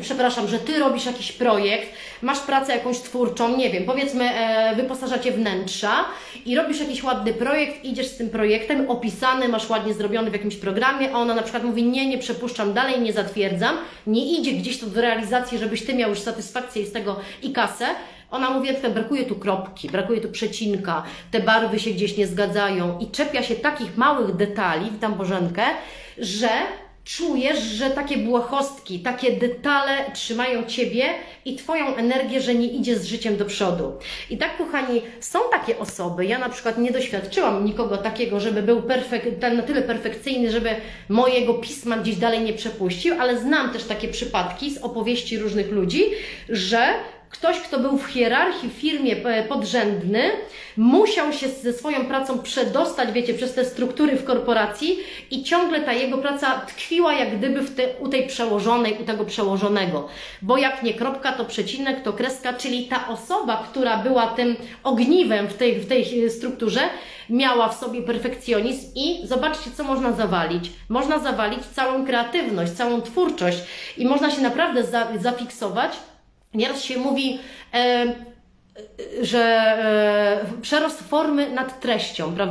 że Ty robisz jakiś projekt, masz pracę jakąś twórczą, nie wiem, powiedzmy wyposażacie wnętrza i robisz jakiś ładny projekt, idziesz z tym projektem, opisany, masz ładnie zrobiony w jakimś programie, a ona na przykład mówi, nie przepuszczam dalej, nie zatwierdzam, nie idzie gdzieś to do realizacji, żebyś Ty miał już satysfakcję z tego i kasę. Ona mówi, że brakuje tu kropki, brakuje tu przecinka, te barwy się gdzieś nie zgadzają i czepia się takich małych detali, witam Bożenkę, że czujesz, że takie błahostki, takie detale trzymają Ciebie i Twoją energię, że nie idzie z życiem do przodu. I tak, kochani, są takie osoby, ja na przykład nie doświadczyłam nikogo takiego, żeby był na tyle perfekcyjny, żeby mojego pisma gdzieś dalej nie przepuścił, ale znam też takie przypadki z opowieści różnych ludzi, że ktoś, kto był w hierarchii w firmie podrzędny, musiał się ze swoją pracą przedostać, wiecie, przez te struktury w korporacji i ciągle ta jego praca tkwiła jak gdyby u tej przełożonej, u tego przełożonego. Bo jak nie kropka, to przecinek, to kreska, czyli ta osoba, która była tym ogniwem w tej strukturze, miała w sobie perfekcjonizm i zobaczcie, co można zawalić. Można zawalić całą kreatywność, całą twórczość i można się naprawdę zafiksować. Nieraz się mówi, że przerost formy nad treścią, prawda?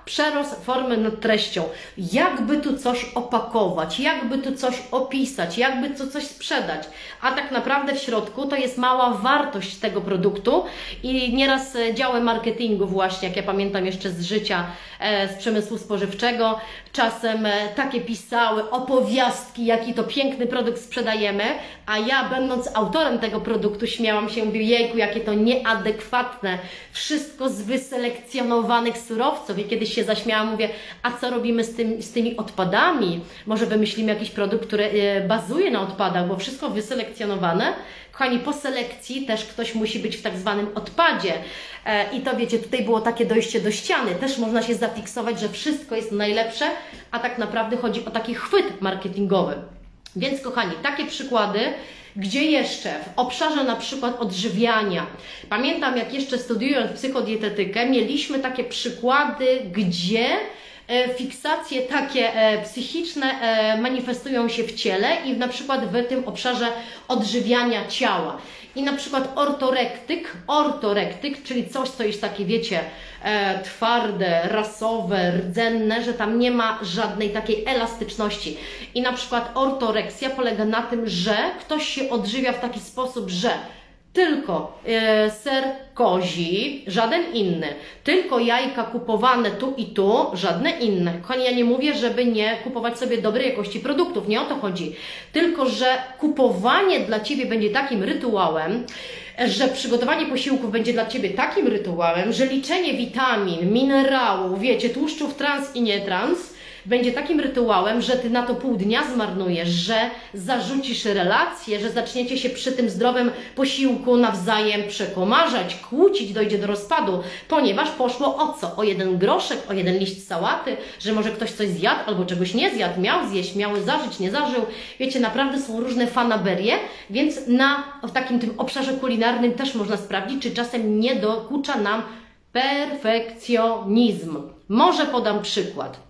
przerost formy nad treścią. Jakby tu coś opakować, jakby tu coś opisać, jakby tu coś sprzedać, a tak naprawdę w środku to jest mała wartość tego produktu i nieraz działy marketingu właśnie, jak ja pamiętam jeszcze z życia, z przemysłu spożywczego, czasem takie pisały opowiastki, jaki to piękny produkt sprzedajemy, a ja będąc autorem tego produktu śmiałam się, mówię, jejku, jakie to nieadekwatne, wszystko z wyselekcjonowanych surowców i kiedyś się zaśmiałam, mówię, a co robimy z tymi odpadami? Może wymyślimy jakiś produkt, który bazuje na odpadach, bo wszystko wyselekcjonowane. Kochani, po selekcji też ktoś musi być w tak zwanym odpadzie. I to wiecie, tutaj było takie dojście do ściany. Też można się zafiksować, że wszystko jest najlepsze, a tak naprawdę chodzi o taki chwyt marketingowy. Więc kochani, takie przykłady, gdzie jeszcze w obszarze na przykład odżywiania. Pamiętam, jak jeszcze studiując psychodietetykę, mieliśmy takie przykłady, gdzie fiksacje takie psychiczne manifestują się w ciele i na przykład w tym obszarze odżywiania ciała. I na przykład ortorektyk, czyli coś, co jest takie, wiecie, twarde, rasowe, rdzenne, że tam nie ma żadnej takiej elastyczności. I na przykład ortoreksja polega na tym, że ktoś się odżywia w taki sposób, że tylko ser kozi, żaden inny. Tylko jajka kupowane tu i tu, żadne inne. Kochani, ja nie mówię, żeby nie kupować sobie dobrej jakości produktów, nie o to chodzi. Tylko, że kupowanie dla Ciebie będzie takim rytuałem, że przygotowanie posiłków będzie dla Ciebie takim rytuałem, że liczenie witamin, minerałów, wiecie, tłuszczów trans i nie trans, będzie takim rytuałem, że Ty na to pół dnia zmarnujesz, że zarzucisz relacje, że zaczniecie się przy tym zdrowym posiłku nawzajem przekomarzać, kłócić, dojdzie do rozpadu, ponieważ poszło o co? O jeden groszek, o jeden liść sałaty, że może ktoś coś zjadł albo czegoś nie zjadł, miał zjeść, miał zażyć, nie zażył. Wiecie, naprawdę są różne fanaberie, więc w takim tym obszarze kulinarnym też można sprawdzić, czy czasem nie dokucza nam perfekcjonizm. Może podam przykład.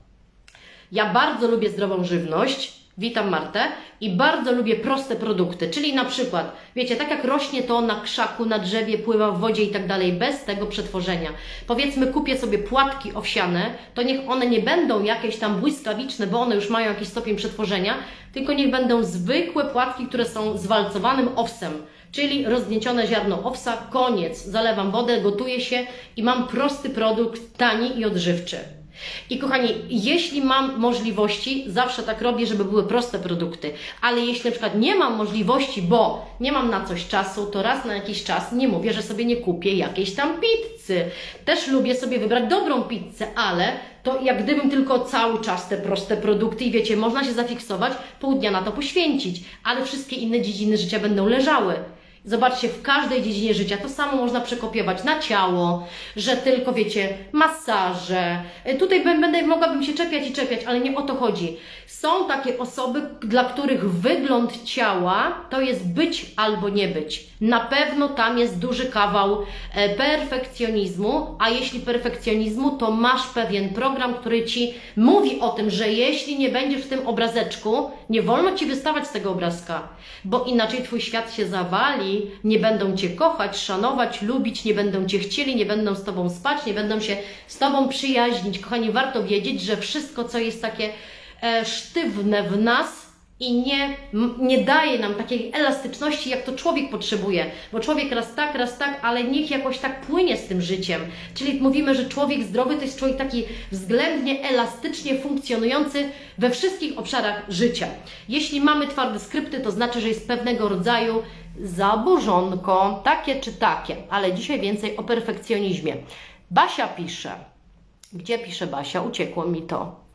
Ja bardzo lubię zdrową żywność, witam Martę, i bardzo lubię proste produkty, czyli na przykład, wiecie, tak jak rośnie to na krzaku, na drzewie, pływa w wodzie i tak dalej, bez tego przetworzenia. Powiedzmy, kupię sobie płatki owsiane, to niech one nie będą jakieś tam błyskawiczne, bo one już mają jakiś stopień przetworzenia, tylko niech będą zwykłe płatki, które są zwalcowanym owsem. Czyli rozgniecione ziarno owsa, koniec, zalewam wodę, gotuje się i mam prosty produkt, tani i odżywczy. I kochani, jeśli mam możliwości, zawsze tak robię, żeby były proste produkty, ale jeśli na przykład nie mam możliwości, bo nie mam na coś czasu, to raz na jakiś czas nie mówię, że sobie nie kupię jakiejś tam pizzy. Też lubię sobie wybrać dobrą pizzę, ale to jak gdybym tylko cały czas te proste produkty i wiecie, można się zafiksować, pół dnia na to poświęcić, ale wszystkie inne dziedziny życia będą leżały. Zobaczcie, w każdej dziedzinie życia to samo można przekopiować na ciało, że tylko, wiecie, masaże. Tutaj mogłabym się czepiać, ale nie o to chodzi. Są takie osoby, dla których wygląd ciała to jest być albo nie być. Na pewno tam jest duży kawał perfekcjonizmu, a jeśli perfekcjonizmu, to masz pewien program, który Ci mówi o tym, że jeśli nie będziesz w tym obrazeczku, nie wolno Ci wystawać z tego obrazka, bo inaczej Twój świat się zawali, nie będą Cię kochać, szanować, lubić, nie będą Cię chcieli, nie będą z Tobą spać, nie będą się z Tobą przyjaźnić. Kochani, warto wiedzieć, że wszystko, co jest takie sztywne w nas i nie daje nam takiej elastyczności, jak to człowiek potrzebuje, bo człowiek raz tak, ale niech jakoś tak płynie z tym życiem. Czyli mówimy, że człowiek zdrowy to jest człowiek taki względnie elastycznie funkcjonujący we wszystkich obszarach życia. Jeśli mamy twarde skrypty, to znaczy, że jest pewnego rodzaju zaburzonko, takie czy takie, ale dzisiaj więcej o perfekcjonizmie. Basia pisze. Gdzie pisze Basia? Uciekło mi to.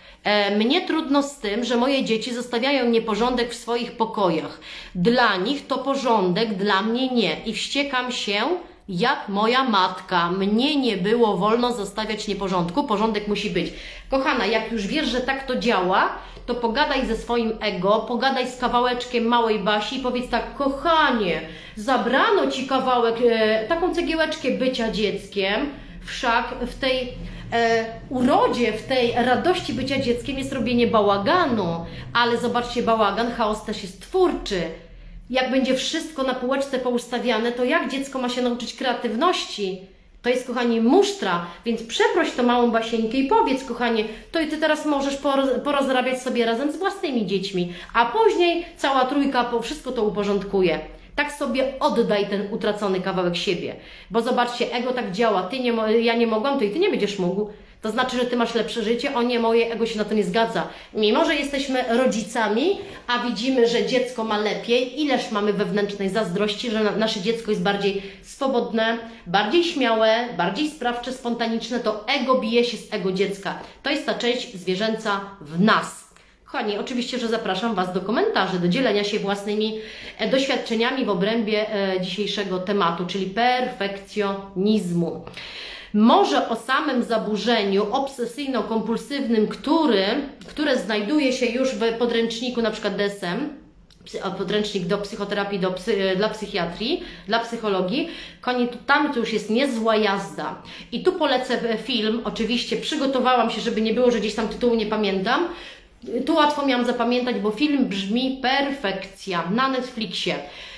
Mnie trudno z tym, że moje dzieci zostawiają nieporządek w swoich pokojach. Dla nich to porządek, dla mnie nie. I wściekam się jak moja matka. Mnie nie było wolno zostawiać nieporządku, porządek musi być. Kochana, jak już wiesz, że tak to działa, to pogadaj ze swoim ego, pogadaj z kawałeczkiem małej Basi i powiedz tak: kochanie, zabrano Ci kawałek, taką cegiełeczkę bycia dzieckiem, wszak w tej urodzie, w tej radości bycia dzieckiem jest robienie bałaganu, ale zobaczcie, bałagan, chaos też jest twórczy. Jak będzie wszystko na półeczce poustawiane, to jak dziecko ma się nauczyć kreatywności? To jest, kochani, musztra, więc przeproś tą małą Basieńkę i powiedz, kochanie, to i Ty teraz możesz porozrabiać sobie razem z własnymi dziećmi, a później cała trójka wszystko to uporządkuje. Tak sobie oddaj ten utracony kawałek siebie, bo zobaczcie, ego tak działa, ja nie mogłam, to i Ty nie będziesz mógł. To znaczy, że Ty masz lepsze życie, o nie, moje ego się na to nie zgadza. Mimo że jesteśmy rodzicami, a widzimy, że dziecko ma lepiej, ileż mamy wewnętrznej zazdrości, że nasze dziecko jest bardziej swobodne, bardziej śmiałe, bardziej sprawcze, spontaniczne, to ego bije się z ego dziecka. To jest ta część zwierzęca w nas. Kochani, oczywiście, że zapraszam Was do komentarzy, do dzielenia się własnymi doświadczeniami w obrębie dzisiejszego tematu, czyli perfekcjonizmu. Może o samym zaburzeniu obsesyjno-kompulsywnym, które znajduje się już w podręczniku, na przykład DSM, podręcznik do psychoterapii, dla psychiatrii, dla psychologii, tam to już jest niezła jazda. I tu polecę film, oczywiście przygotowałam się, żeby nie było, że gdzieś tam tytułu nie pamiętam. Tu łatwo miałam zapamiętać, bo film brzmi Perfekcja na Netflixie.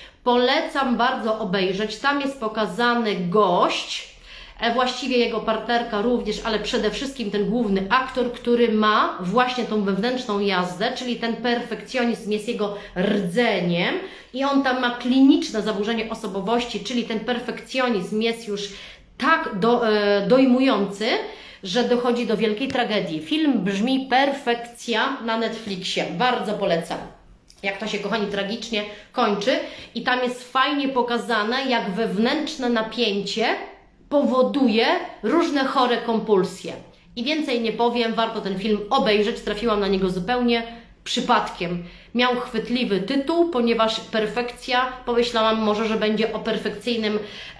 Polecam bardzo obejrzeć, tam jest pokazany gość, właściwie jego partnerka również, ale przede wszystkim ten główny aktor, który ma właśnie tą wewnętrzną jazdę, czyli ten perfekcjonizm jest jego rdzeniem i on tam ma kliniczne zaburzenie osobowości, czyli ten perfekcjonizm jest już tak dojmujący, że dochodzi do wielkiej tragedii. Film brzmi Perfekcja na Netflixie. Bardzo polecam. Jak to się, kochani, tragicznie kończy. I tam jest fajnie pokazane, jak wewnętrzne napięcie powoduje różne chore kompulsje. I więcej nie powiem, warto ten film obejrzeć, trafiłam na niego zupełnie przypadkiem. Miał chwytliwy tytuł, ponieważ perfekcja, pomyślałam może, że będzie o perfekcyjnym,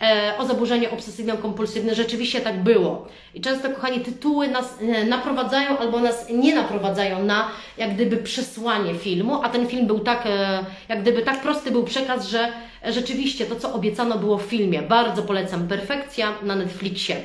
o zaburzeniu obsesyjno-kompulsywnym. Rzeczywiście tak było. I często, kochani, tytuły nas naprowadzają albo nas nie naprowadzają na jak gdyby przesłanie filmu, a ten film był tak, jak gdyby tak prosty był przekaz, że rzeczywiście to, co obiecano, było w filmie. Bardzo polecam. Perfekcja na Netflixie.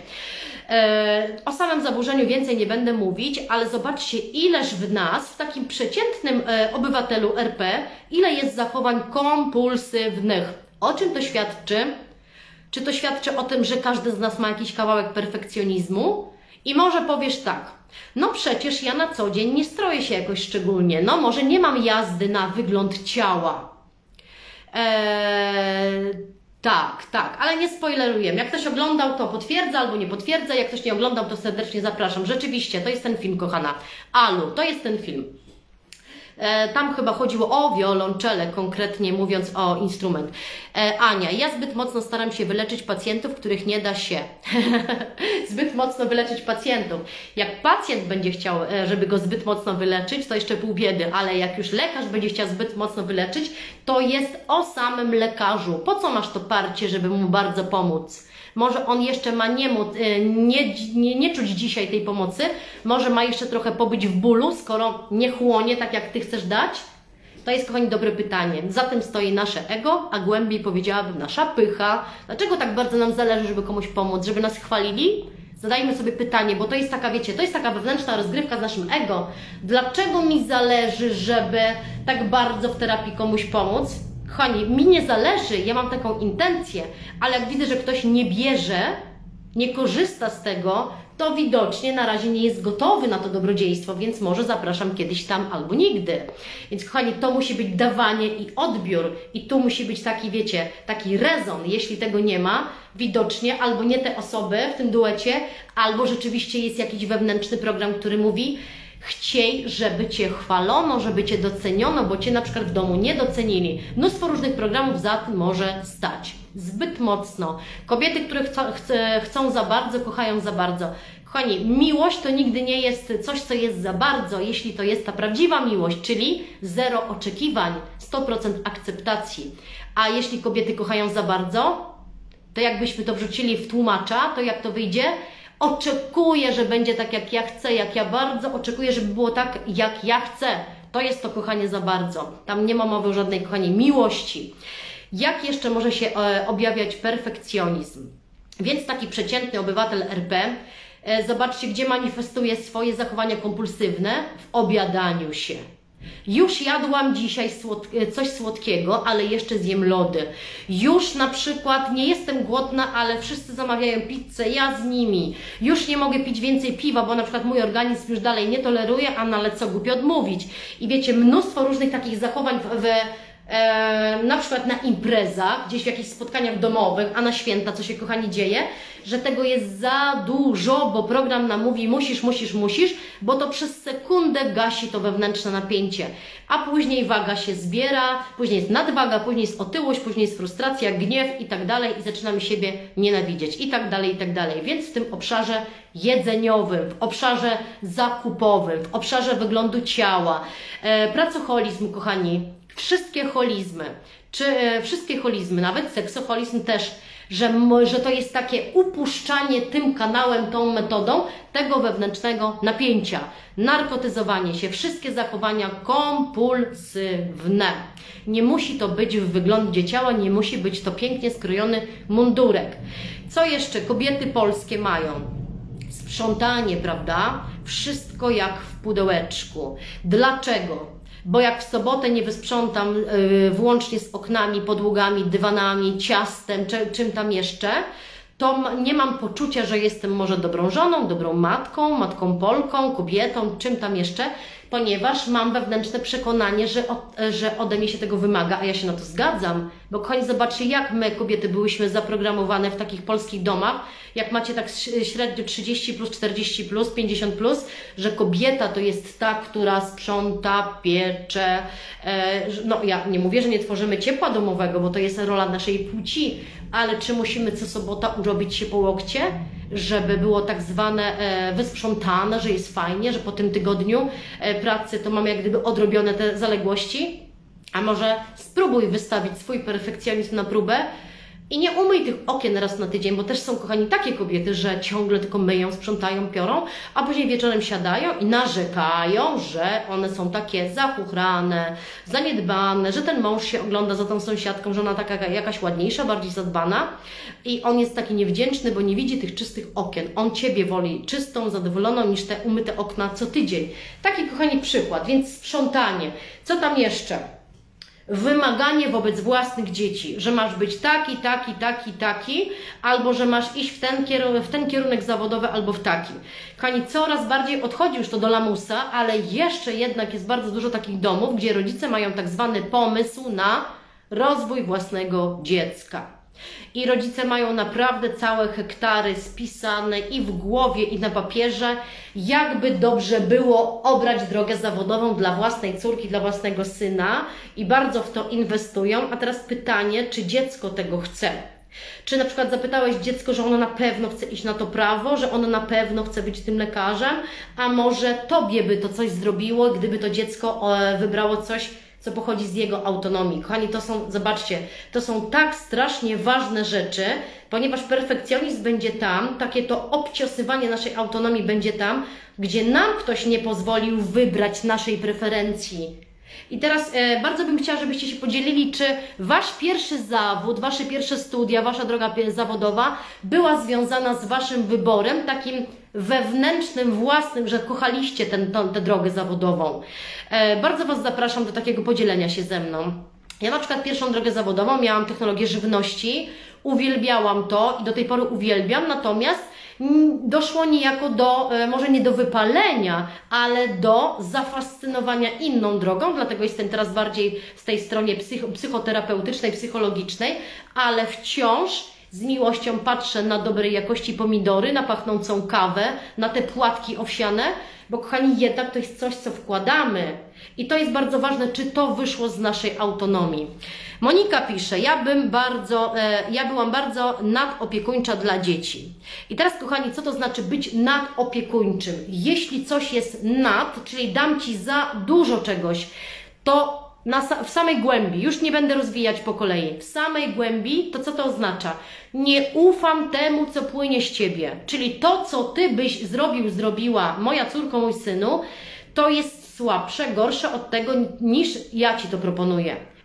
O samym zaburzeniu więcej nie będę mówić, ale zobaczcie, ileż w nas, w takim przeciętnym obywatelu RP, ile jest zachowań kompulsywnych. O czym to świadczy? Czy to świadczy o tym, że każdy z nas ma jakiś kawałek perfekcjonizmu? I może powiesz tak, no przecież ja na co dzień nie stroję się jakoś szczególnie, no może nie mam jazdy na wygląd ciała. Tak, ale nie spoilerujemy. Jak ktoś oglądał, to potwierdza albo nie potwierdza. Jak ktoś nie oglądał, to serdecznie zapraszam. Rzeczywiście, to jest ten film, kochana. Alu, to jest ten film. Tam chyba chodziło o wiolonczele, konkretnie mówiąc o instrument. Ania, ja zbyt mocno staram się wyleczyć pacjentów, których nie da się. Zbyt mocno wyleczyć pacjentów. Jak pacjent będzie chciał, żeby go zbyt mocno wyleczyć, to jeszcze pół biedy, ale jak już lekarz będzie chciał zbyt mocno wyleczyć, to jest o samym lekarzu. Po co masz to parcie, żeby mu bardzo pomóc? Może on jeszcze ma nie czuć dzisiaj tej pomocy, może ma jeszcze trochę pobyć w bólu, skoro nie chłonie tak, jak Ty chcesz dać? To jest, kochani, dobre pytanie. Za tym stoi nasze ego, a głębiej powiedziałabym nasza pycha. Dlaczego tak bardzo nam zależy, żeby komuś pomóc? Żeby nas chwalili? Zadajmy sobie pytanie, bo to jest taka, wiecie, to jest taka wewnętrzna rozgrywka z naszym ego. Dlaczego mi zależy, żeby tak bardzo w terapii komuś pomóc? Kochani, mi nie zależy, ja mam taką intencję, ale jak widzę, że ktoś nie bierze, nie korzysta z tego, to widocznie na razie nie jest gotowy na to dobrodziejstwo, więc może zapraszam kiedyś tam albo nigdy. Więc kochani, to musi być dawanie i odbiór i tu musi być taki, wiecie, taki rezon. Jeśli tego nie ma, widocznie albo nie te osoby w tym duecie, albo rzeczywiście jest jakiś wewnętrzny program, który mówi: chciej, żeby Cię chwalono, żeby Cię doceniono, bo Cię na przykład w domu nie docenili. Mnóstwo różnych programów za tym może stać. Zbyt mocno. Kobiety, które chcą za bardzo, kochają za bardzo. Kochani, miłość to nigdy nie jest coś, co jest za bardzo, jeśli to jest ta prawdziwa miłość, czyli zero oczekiwań, 100% akceptacji. A jeśli kobiety kochają za bardzo, to jakbyśmy to wrzucili w tłumacza, to jak to wyjdzie? Oczekuję, że będzie tak, jak ja chcę, jak ja bardzo oczekuję, żeby było tak, jak ja chcę. To jest to kochanie za bardzo. Tam nie ma mowy o żadnej, kochanie, miłości. Jak jeszcze może się objawiać perfekcjonizm? Więc taki przeciętny obywatel RP, zobaczcie, gdzie manifestuje swoje zachowania kompulsywne? W obiadaniu się. Już jadłam dzisiaj coś słodkiego, ale jeszcze zjem lody. Już na przykład nie jestem głodna, ale wszyscy zamawiają pizzę, ja z nimi. Już nie mogę pić więcej piwa, bo na przykład mój organizm już dalej nie toleruje, a no ale co głupio odmówić. I wiecie, mnóstwo różnych takich zachowań na przykład na imprezach, gdzieś w jakichś spotkaniach domowych, a na święta, co się kochani dzieje, że tego jest za dużo, bo program nam mówi musisz, bo to przez sekundę gasi to wewnętrzne napięcie, a później waga się zbiera, później jest nadwaga, później jest otyłość, później jest frustracja, gniew i tak dalej i zaczynamy siebie nienawidzieć i tak dalej, więc w tym obszarze jedzeniowym, w obszarze zakupowym, w obszarze wyglądu ciała, pracoholizm, kochani, wszystkie holizmy, nawet seksoholizm też, że to jest takie upuszczanie tym kanałem, tą metodą tego wewnętrznego napięcia, narkotyzowanie się, wszystkie zachowania kompulsywne. Nie musi to być w wyglądzie ciała, nie musi być to pięknie skrojony mundurek. Co jeszcze kobiety polskie mają? Sprzątanie, prawda? Wszystko jak w pudełeczku. Dlaczego? Bo jak w sobotę nie wysprzątam włącznie z oknami, podłogami, dywanami, ciastem, czym tam jeszcze, to nie mam poczucia, że jestem może dobrą żoną, dobrą matką, matką Polką, kobietą, czym tam jeszcze, ponieważ mam wewnętrzne przekonanie, że ode mnie się tego wymaga, a ja się na to zgadzam. Bo kochani, zobaczcie, jak my, kobiety, byłyśmy zaprogramowane w takich polskich domach, jak macie tak średnio 30+, 40+, 50+, że kobieta to jest ta, która sprząta, piecze. No ja nie mówię, że nie tworzymy ciepła domowego, bo to jest rola naszej płci, ale czy musimy co sobota urobić się po łokcie, żeby było tak zwane wysprzątane, że jest fajnie, że po tym tygodniu pracy to mamy jak gdyby odrobione te zaległości? A może spróbuj wystawić swój perfekcjonizm na próbę i nie umyj tych okien raz na tydzień, bo też są, kochani, takie kobiety, że ciągle tylko myją, sprzątają, piorą, a później wieczorem siadają i narzekają, że one są takie zachuchrane, zaniedbane, że ten mąż się ogląda za tą sąsiadką, że ona taka jakaś ładniejsza, bardziej zadbana i on jest taki niewdzięczny, bo nie widzi tych czystych okien. On Ciebie woli czystą, zadowoloną niż te umyte okna co tydzień. Taki, kochani, przykład, więc sprzątanie. Co tam jeszcze? Wymaganie wobec własnych dzieci, że masz być taki, albo że masz iść w ten kierunek zawodowy, albo w taki. Kochani, coraz bardziej odchodzi już to do lamusa, ale jeszcze jednak jest bardzo dużo takich domów, gdzie rodzice mają tak zwany pomysł na rozwój własnego dziecka. I rodzice mają naprawdę całe hektary spisane i w głowie, i na papierze, jakby dobrze było obrać drogę zawodową dla własnej córki, dla własnego syna i bardzo w to inwestują. A teraz pytanie, czy dziecko tego chce? Czy na przykład zapytałeś dziecko, że ono na pewno chce iść na to prawo, że ono na pewno chce być tym lekarzem, a może Tobie by to coś zrobiło, gdyby to dziecko wybrało coś, co pochodzi z jego autonomii. Kochani, to są, zobaczcie, to są tak strasznie ważne rzeczy, ponieważ perfekcjonizm będzie tam, takie to obciosywanie naszej autonomii będzie tam, gdzie nam ktoś nie pozwolił wybrać naszej preferencji. I teraz bardzo bym chciała, żebyście się podzielili, czy Wasz pierwszy zawód, Wasze pierwsze studia, Wasza droga zawodowa była związana z Waszym wyborem, takim wewnętrznym, własnym, że kochaliście tę drogę zawodową. Bardzo Was zapraszam do takiego podzielenia się ze mną. Ja na przykład pierwszą drogę zawodową miałam technologię żywności, uwielbiałam to i do tej pory uwielbiam, natomiast doszło niejako do, może nie do wypalenia, ale do zafascynowania inną drogą, dlatego jestem teraz bardziej z tej stronie psychoterapeutycznej, psychologicznej, ale wciąż z miłością patrzę na dobrej jakości pomidory, na pachnącą kawę, na te płatki owsiane, bo kochani, jednak to jest coś, co wkładamy i to jest bardzo ważne, czy to wyszło z naszej autonomii. Monika pisze, ja byłam bardzo nadopiekuńcza dla dzieci. I teraz, kochani, co to znaczy być nadopiekuńczym? Jeśli coś jest nad, czyli dam Ci za dużo czegoś, to w samej głębi, już nie będę rozwijać po kolei, w samej głębi, to co to oznacza? Nie ufam temu, co płynie z Ciebie. Czyli to, co Ty byś zrobiła, moja córko, mój synu, to jest słabsze, gorsze od tego, niż ja Ci to proponuję.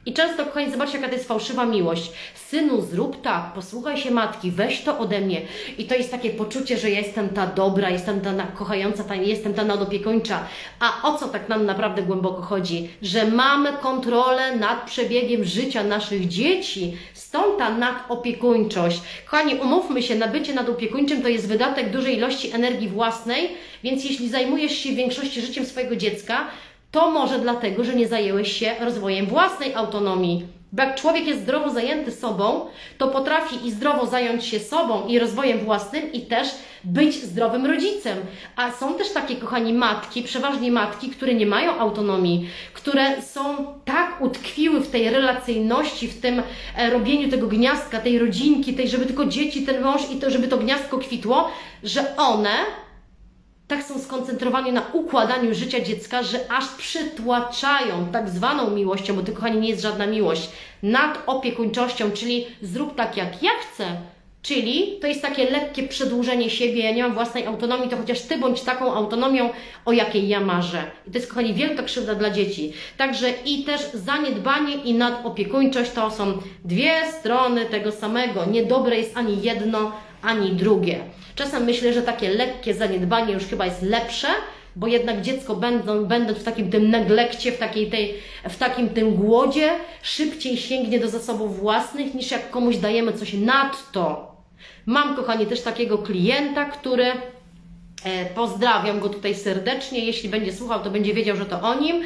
I często, kochani, zobaczcie, jaka to jest fałszywa miłość. Synu, zrób tak, posłuchaj się matki, weź to ode mnie. I to jest takie poczucie, że ja jestem ta dobra, jestem ta kochająca, jestem ta nadopiekuńcza. A o co tak nam naprawdę głęboko chodzi? Że mamy kontrolę nad przebiegiem życia naszych dzieci. Stąd ta nadopiekuńczość. Kochani, umówmy się, bycie nadopiekuńczym to jest wydatek dużej ilości energii własnej, więc jeśli zajmujesz się w większości życiem swojego dziecka, to może dlatego, że nie zajęłeś się rozwojem własnej autonomii. Bo jak człowiek jest zdrowo zajęty sobą, to potrafi i zdrowo zająć się sobą i rozwojem własnym i też być zdrowym rodzicem. A są też takie, kochani, matki, przeważnie matki, które nie mają autonomii, które są tak utkwiły w tej relacyjności, w tym robieniu tego gniazdka, tej rodzinki, tej, żeby tylko dzieci, ten mąż i to, żeby to gniazdko kwitło, że one tak są skoncentrowani na układaniu życia dziecka, że aż przytłaczają tak zwaną miłością, bo to, kochani, nie jest żadna miłość, nad opiekuńczością, czyli zrób tak, jak ja chcę. Czyli to jest takie lekkie przedłużenie siebie, ja nie mam własnej autonomii, to chociaż Ty bądź taką autonomią, o jakiej ja marzę. I to jest, kochani, wielka krzywda dla dzieci. Także i też zaniedbanie i nadopiekuńczość to są dwie strony tego samego. Niedobre jest ani jedno, ani drugie. Czasem myślę, że takie lekkie zaniedbanie już chyba jest lepsze, bo jednak dziecko będąc w takim tym neglekcie, w takim tym głodzie, szybciej sięgnie do zasobów własnych, niż jak komuś dajemy coś nadto. Mam, kochani, też takiego klienta, który, pozdrawiam go tutaj serdecznie, jeśli będzie słuchał, to będzie wiedział, że to o nim,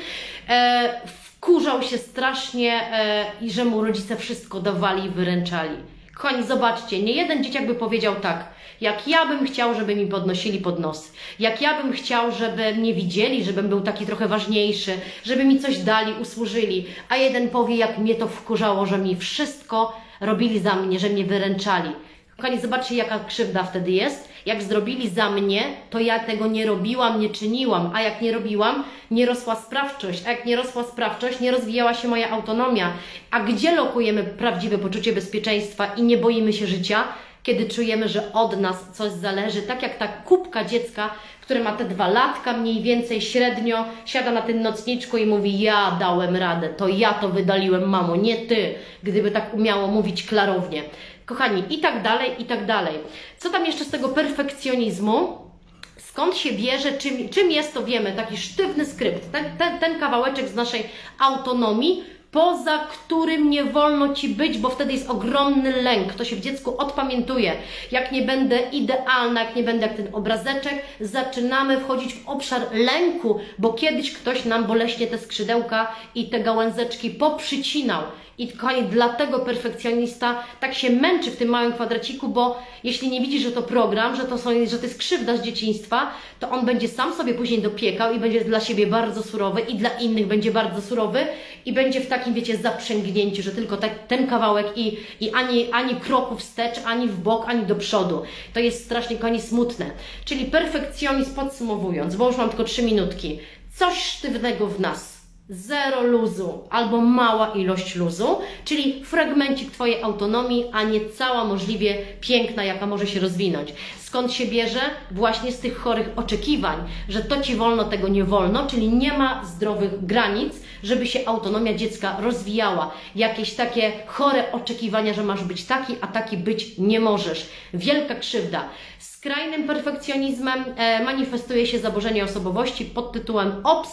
wkurzał się strasznie i że mu rodzice wszystko dawali i wyręczali. Kochani, zobaczcie, nie jeden dzieciak by powiedział tak: jak ja bym chciał, żeby mi podnosili pod nos, jak ja bym chciał, żeby mnie widzieli, żebym był taki trochę ważniejszy, żeby mi coś dali, usłużyli, a jeden powie, jak mnie to wkurzało, że mi wszystko robili za mnie, że mnie wyręczali. Kochani, zobaczcie, jaka krzywda wtedy jest. Jak zrobili za mnie, to ja tego nie robiłam, nie czyniłam, a jak nie robiłam, nie rosła sprawczość, a jak nie rosła sprawczość, nie rozwijała się moja autonomia. A gdzie lokujemy prawdziwe poczucie bezpieczeństwa i nie boimy się życia? Kiedy czujemy, że od nas coś zależy, tak jak ta kubka dziecka, które ma te 2 latka mniej więcej średnio, siada na tym nocniczku i mówi: ja dałem radę, to ja to wydaliłem, mamo, nie ty, gdyby tak umiało mówić klarownie. Kochani, i tak dalej, i tak dalej. Co tam jeszcze z tego perfekcjonizmu? Skąd się bierze, czym jest to, wiemy, taki sztywny skrypt, ten kawałeczek z naszej autonomii, poza którym nie wolno Ci być, bo wtedy jest ogromny lęk. To się w dziecku odpamiętuje. Jak nie będę idealna, jak nie będę jak ten obrazeczek, zaczynamy wchodzić w obszar lęku, bo kiedyś ktoś nam boleśnie te skrzydełka i te gałęzeczki poprzycinał. I kochani, dlatego perfekcjonista tak się męczy w tym małym kwadraciku, bo jeśli nie widzi, że to program, że to jest krzywda z dzieciństwa, to on będzie sam sobie później dopiekał i będzie dla siebie bardzo surowy i dla innych będzie bardzo surowy i będzie w takim, wiecie, zaprzęgnięciu, że tylko ten kawałek i ani kroku wstecz, ani w bok, ani do przodu. To jest strasznie, kochani, smutne. Czyli perfekcjonizm, podsumowując, bo już mam tylko 3 minutki. Coś sztywnego w nas. Zero luzu albo mała ilość luzu, czyli fragmencik Twojej autonomii, a nie cała możliwie piękna, jaka może się rozwinąć. Skąd się bierze? Właśnie z tych chorych oczekiwań, że to Ci wolno, tego nie wolno, czyli nie ma zdrowych granic, żeby się autonomia dziecka rozwijała. Jakieś takie chore oczekiwania, że masz być taki, a taki być nie możesz. Wielka krzywda. Skrajnym perfekcjonizmem manifestuje się zaburzenie osobowości pod tytułem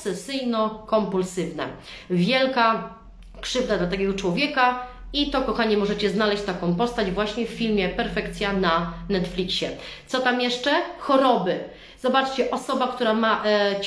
obsesyjno-kompulsywne. Wielka krzywda dla takiego człowieka i to, kochani, możecie znaleźć taką postać właśnie w filmie Perfekcja na Netflixie. Co tam jeszcze? Choroby. Zobaczcie, osoba, która ma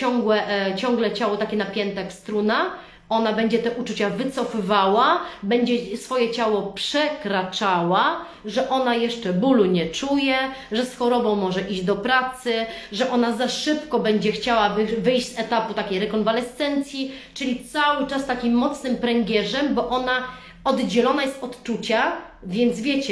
ciągle ciało takie napięte jak struna, ona będzie te uczucia wycofywała, będzie swoje ciało przekraczała, że ona jeszcze bólu nie czuje, że z chorobą może iść do pracy, że ona za szybko będzie chciała wyjść z etapu takiej rekonwalescencji, czyli cały czas takim mocnym pręgierzem, bo ona oddzielona jest od czucia, więc wiecie,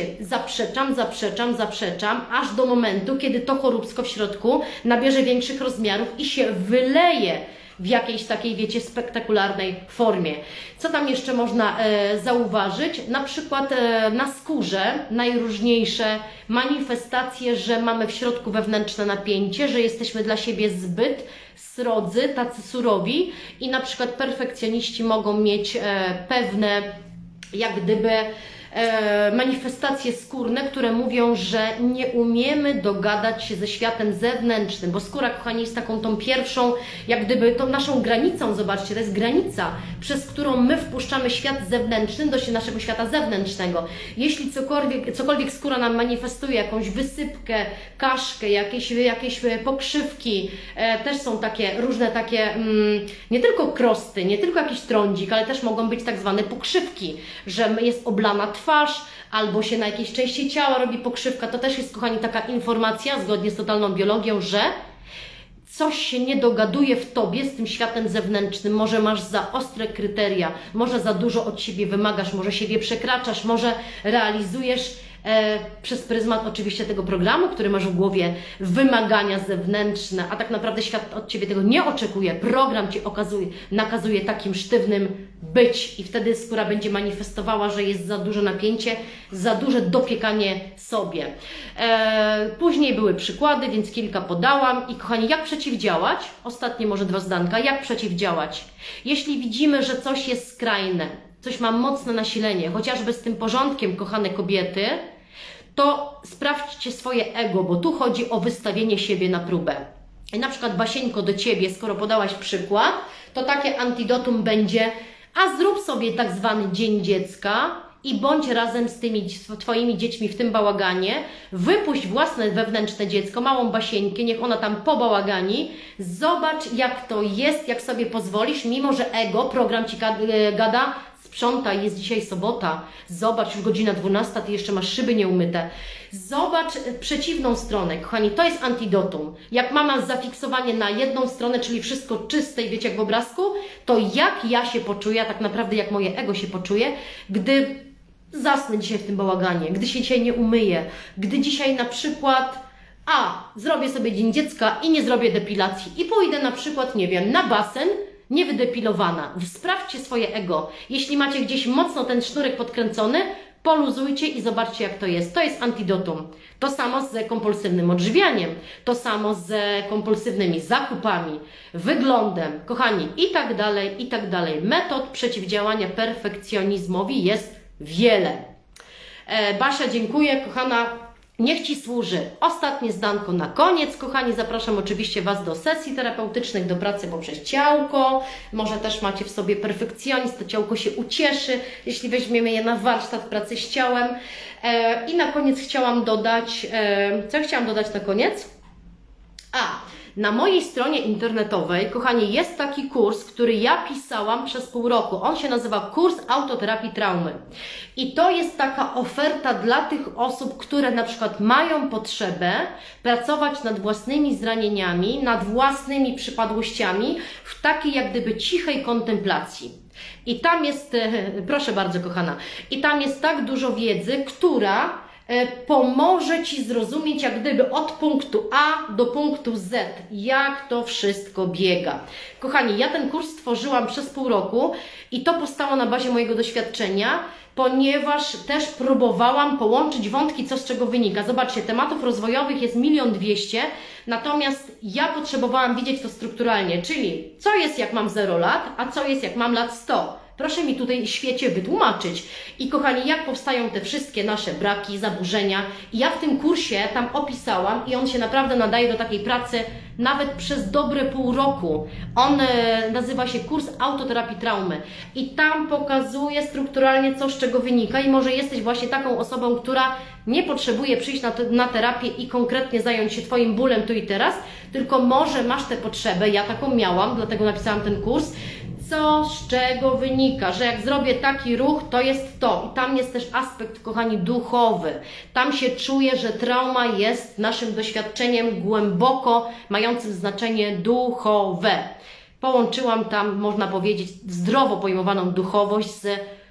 zaprzeczam, aż do momentu, kiedy to choróbsko w środku nabierze większych rozmiarów i się wyleje. w jakiejś takiej, wiecie, spektakularnej formie. Co tam jeszcze można zauważyć? Na przykład na skórze najróżniejsze manifestacje, że mamy w środku wewnętrzne napięcie, że jesteśmy dla siebie zbyt srodzy, tacy surowi i na przykład perfekcjoniści mogą mieć pewne jak gdyby manifestacje skórne, które mówią, że nie umiemy dogadać się ze światem zewnętrznym, bo skóra, kochani, jest taką tą pierwszą, jak gdyby tą naszą granicą, zobaczcie, to jest granica, przez którą my wpuszczamy świat zewnętrzny do naszego świata zewnętrznego. Jeśli cokolwiek skóra nam manifestuje, jakąś wysypkę, kaszkę, jakieś pokrzywki, też są takie różne takie, nie tylko krosty, nie tylko jakiś trądzik, ale też mogą być tak zwane pokrzywki, że jest oblana twarz, albo się na jakiejś części ciała robi pokrzywka. To też jest, kochani, taka informacja, zgodnie z totalną biologią, że coś się nie dogaduje w Tobie z tym światem zewnętrznym. Może masz za ostre kryteria, może za dużo od siebie wymagasz, może siebie przekraczasz, może realizujesz przez pryzmat oczywiście tego programu, który masz w głowie, wymagania zewnętrzne, a tak naprawdę świat od Ciebie tego nie oczekuje. Program Ci nakazuje takim sztywnym być i wtedy skóra będzie manifestowała, że jest za duże napięcie, za duże dopiekanie sobie. Później były przykłady, więc kilka podałam i kochani, jak przeciwdziałać? Ostatnie może 2 zdanka. Jak przeciwdziałać? Jeśli widzimy, że coś jest skrajne, coś ma mocne nasilenie, chociażby z tym porządkiem, kochane kobiety, to sprawdźcie swoje ego, bo tu chodzi o wystawienie siebie na próbę. I na przykład Basieńko do Ciebie, skoro podałaś przykład, to takie antidotum będzie, a zrób sobie tak zwany Dzień Dziecka i bądź razem z tymi Twoimi dziećmi w tym bałaganie, wypuść własne wewnętrzne dziecko, małą Basieńkę, niech ona tam pobałagani, zobacz jak to jest, jak sobie pozwolisz, mimo że ego, program Ci gada, sprzątaj, jest dzisiaj sobota, zobacz, już godzina 12, Ty jeszcze masz szyby nieumyte. Zobacz przeciwną stronę, kochani, to jest antidotum. Jak mama zafiksowanie na jedną stronę, czyli wszystko czyste i wiecie jak w obrazku, to jak ja się poczuję, a tak naprawdę jak moje ego się poczuje, gdy zasnę dzisiaj w tym bałaganie, gdy się dzisiaj nie umyję, gdy dzisiaj na przykład zrobię sobie Dzień Dziecka i nie zrobię depilacji i pójdę na przykład, nie wiem, na basen, niewydepilowana. Sprawdźcie swoje ego. Jeśli macie gdzieś mocno ten sznurek podkręcony, poluzujcie i zobaczcie jak to jest. To jest antidotum. To samo z kompulsywnym odżywianiem, to samo z kompulsywnymi zakupami, wyglądem, kochani, i tak dalej, i tak dalej. Metod przeciwdziałania perfekcjonizmowi jest wiele. Basia, dziękuję, kochana. Niech Ci służy. Ostatnie zdanko na koniec, kochani. Zapraszam oczywiście Was do sesji terapeutycznych, do pracy poprzez ciałko. Może też macie w sobie perfekcjonizm, to ciałko się ucieszy, jeśli weźmiemy je na warsztat pracy z ciałem. I na koniec chciałam dodać, co chciałam dodać na koniec? Na mojej stronie internetowej, kochani, jest taki kurs, który ja pisałam przez pół roku. On się nazywa Kurs Autoterapii Traumy. I to jest taka oferta dla tych osób, które na przykład mają potrzebę pracować nad własnymi zranieniami, nad własnymi przypadłościami w takiej jak gdyby cichej kontemplacji. I tam jest, proszę bardzo kochana, i tam jest tak dużo wiedzy, która pomoże Ci zrozumieć jak gdyby od punktu A do punktu Z, jak to wszystko biega. Kochani, ja ten kurs stworzyłam przez pół roku i to powstało na bazie mojego doświadczenia, ponieważ też próbowałam połączyć wątki, co z czego wynika. Zobaczcie, tematów rozwojowych jest 1 200 000, natomiast ja potrzebowałam widzieć to strukturalnie, czyli co jest jak mam 0 lat, a co jest jak mam lat 100. Proszę mi tutaj w świecie wytłumaczyć. I kochani, jak powstają te wszystkie nasze braki, zaburzenia. I ja w tym kursie tam opisałam i on się naprawdę nadaje do takiej pracy nawet przez dobre pół roku. On nazywa się Kurs Autoterapii Traumy. I tam pokazuje strukturalnie, co z czego wynika. I może jesteś właśnie taką osobą, która nie potrzebuje przyjść na terapię i konkretnie zająć się Twoim bólem tu i teraz, tylko może masz tę potrzebę, ja taką miałam, dlatego napisałam ten kurs, co z czego wynika, że jak zrobię taki ruch, to jest to. I tam jest też aspekt, kochani, duchowy. Tam się czuje, że trauma jest naszym doświadczeniem głęboko mającym znaczenie duchowe. Połączyłam tam, można powiedzieć, zdrowo pojmowaną duchowość z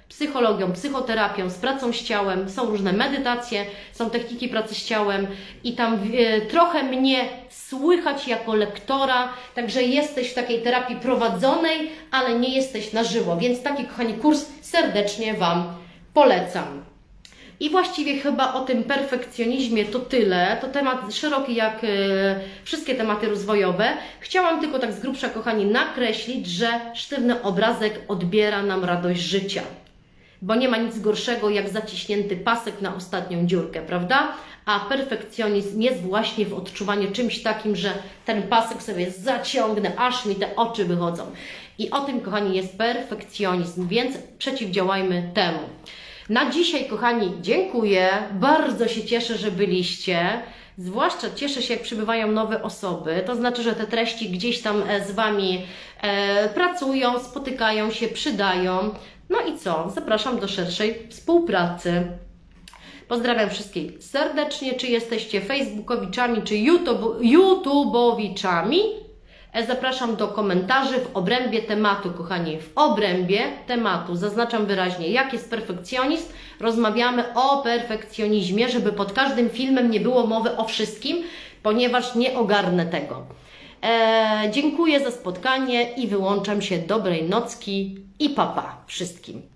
psychologią, psychoterapią, z pracą z ciałem, są różne medytacje, są techniki pracy z ciałem i tam trochę mnie słychać jako lektora, także jesteś w takiej terapii prowadzonej, ale nie jesteś na żywo, więc taki, kochani, kurs serdecznie Wam polecam. I właściwie chyba o tym perfekcjonizmie to tyle. To temat szeroki jak wszystkie tematy rozwojowe. Chciałam tylko tak z grubsza, kochani, nakreślić, że sztywny obrazek odbiera nam radość życia. Bo nie ma nic gorszego jak zaciśnięty pasek na ostatnią dziurkę, prawda? A perfekcjonizm jest właśnie w odczuwaniu czymś takim, że ten pasek sobie zaciągnę, aż mi te oczy wychodzą. I o tym, kochani, jest perfekcjonizm, więc przeciwdziałajmy temu. Na dzisiaj, kochani, dziękuję. Bardzo się cieszę, że byliście. Zwłaszcza cieszę się, jak przybywają nowe osoby. To znaczy, że te treści gdzieś tam z Wami pracują, spotykają się, przydają. No i co? Zapraszam do szerszej współpracy. Pozdrawiam wszystkich serdecznie. Czy jesteście facebookowiczami, czy youtubowiczami? Zapraszam do komentarzy w obrębie tematu, kochani, w obrębie tematu. Zaznaczam wyraźnie, jak jest perfekcjonizm. Rozmawiamy o perfekcjonizmie, żeby pod każdym filmem nie było mowy o wszystkim, ponieważ nie ogarnę tego. Dziękuję za spotkanie i wyłączam się. Dobrej nocki i papa wszystkim.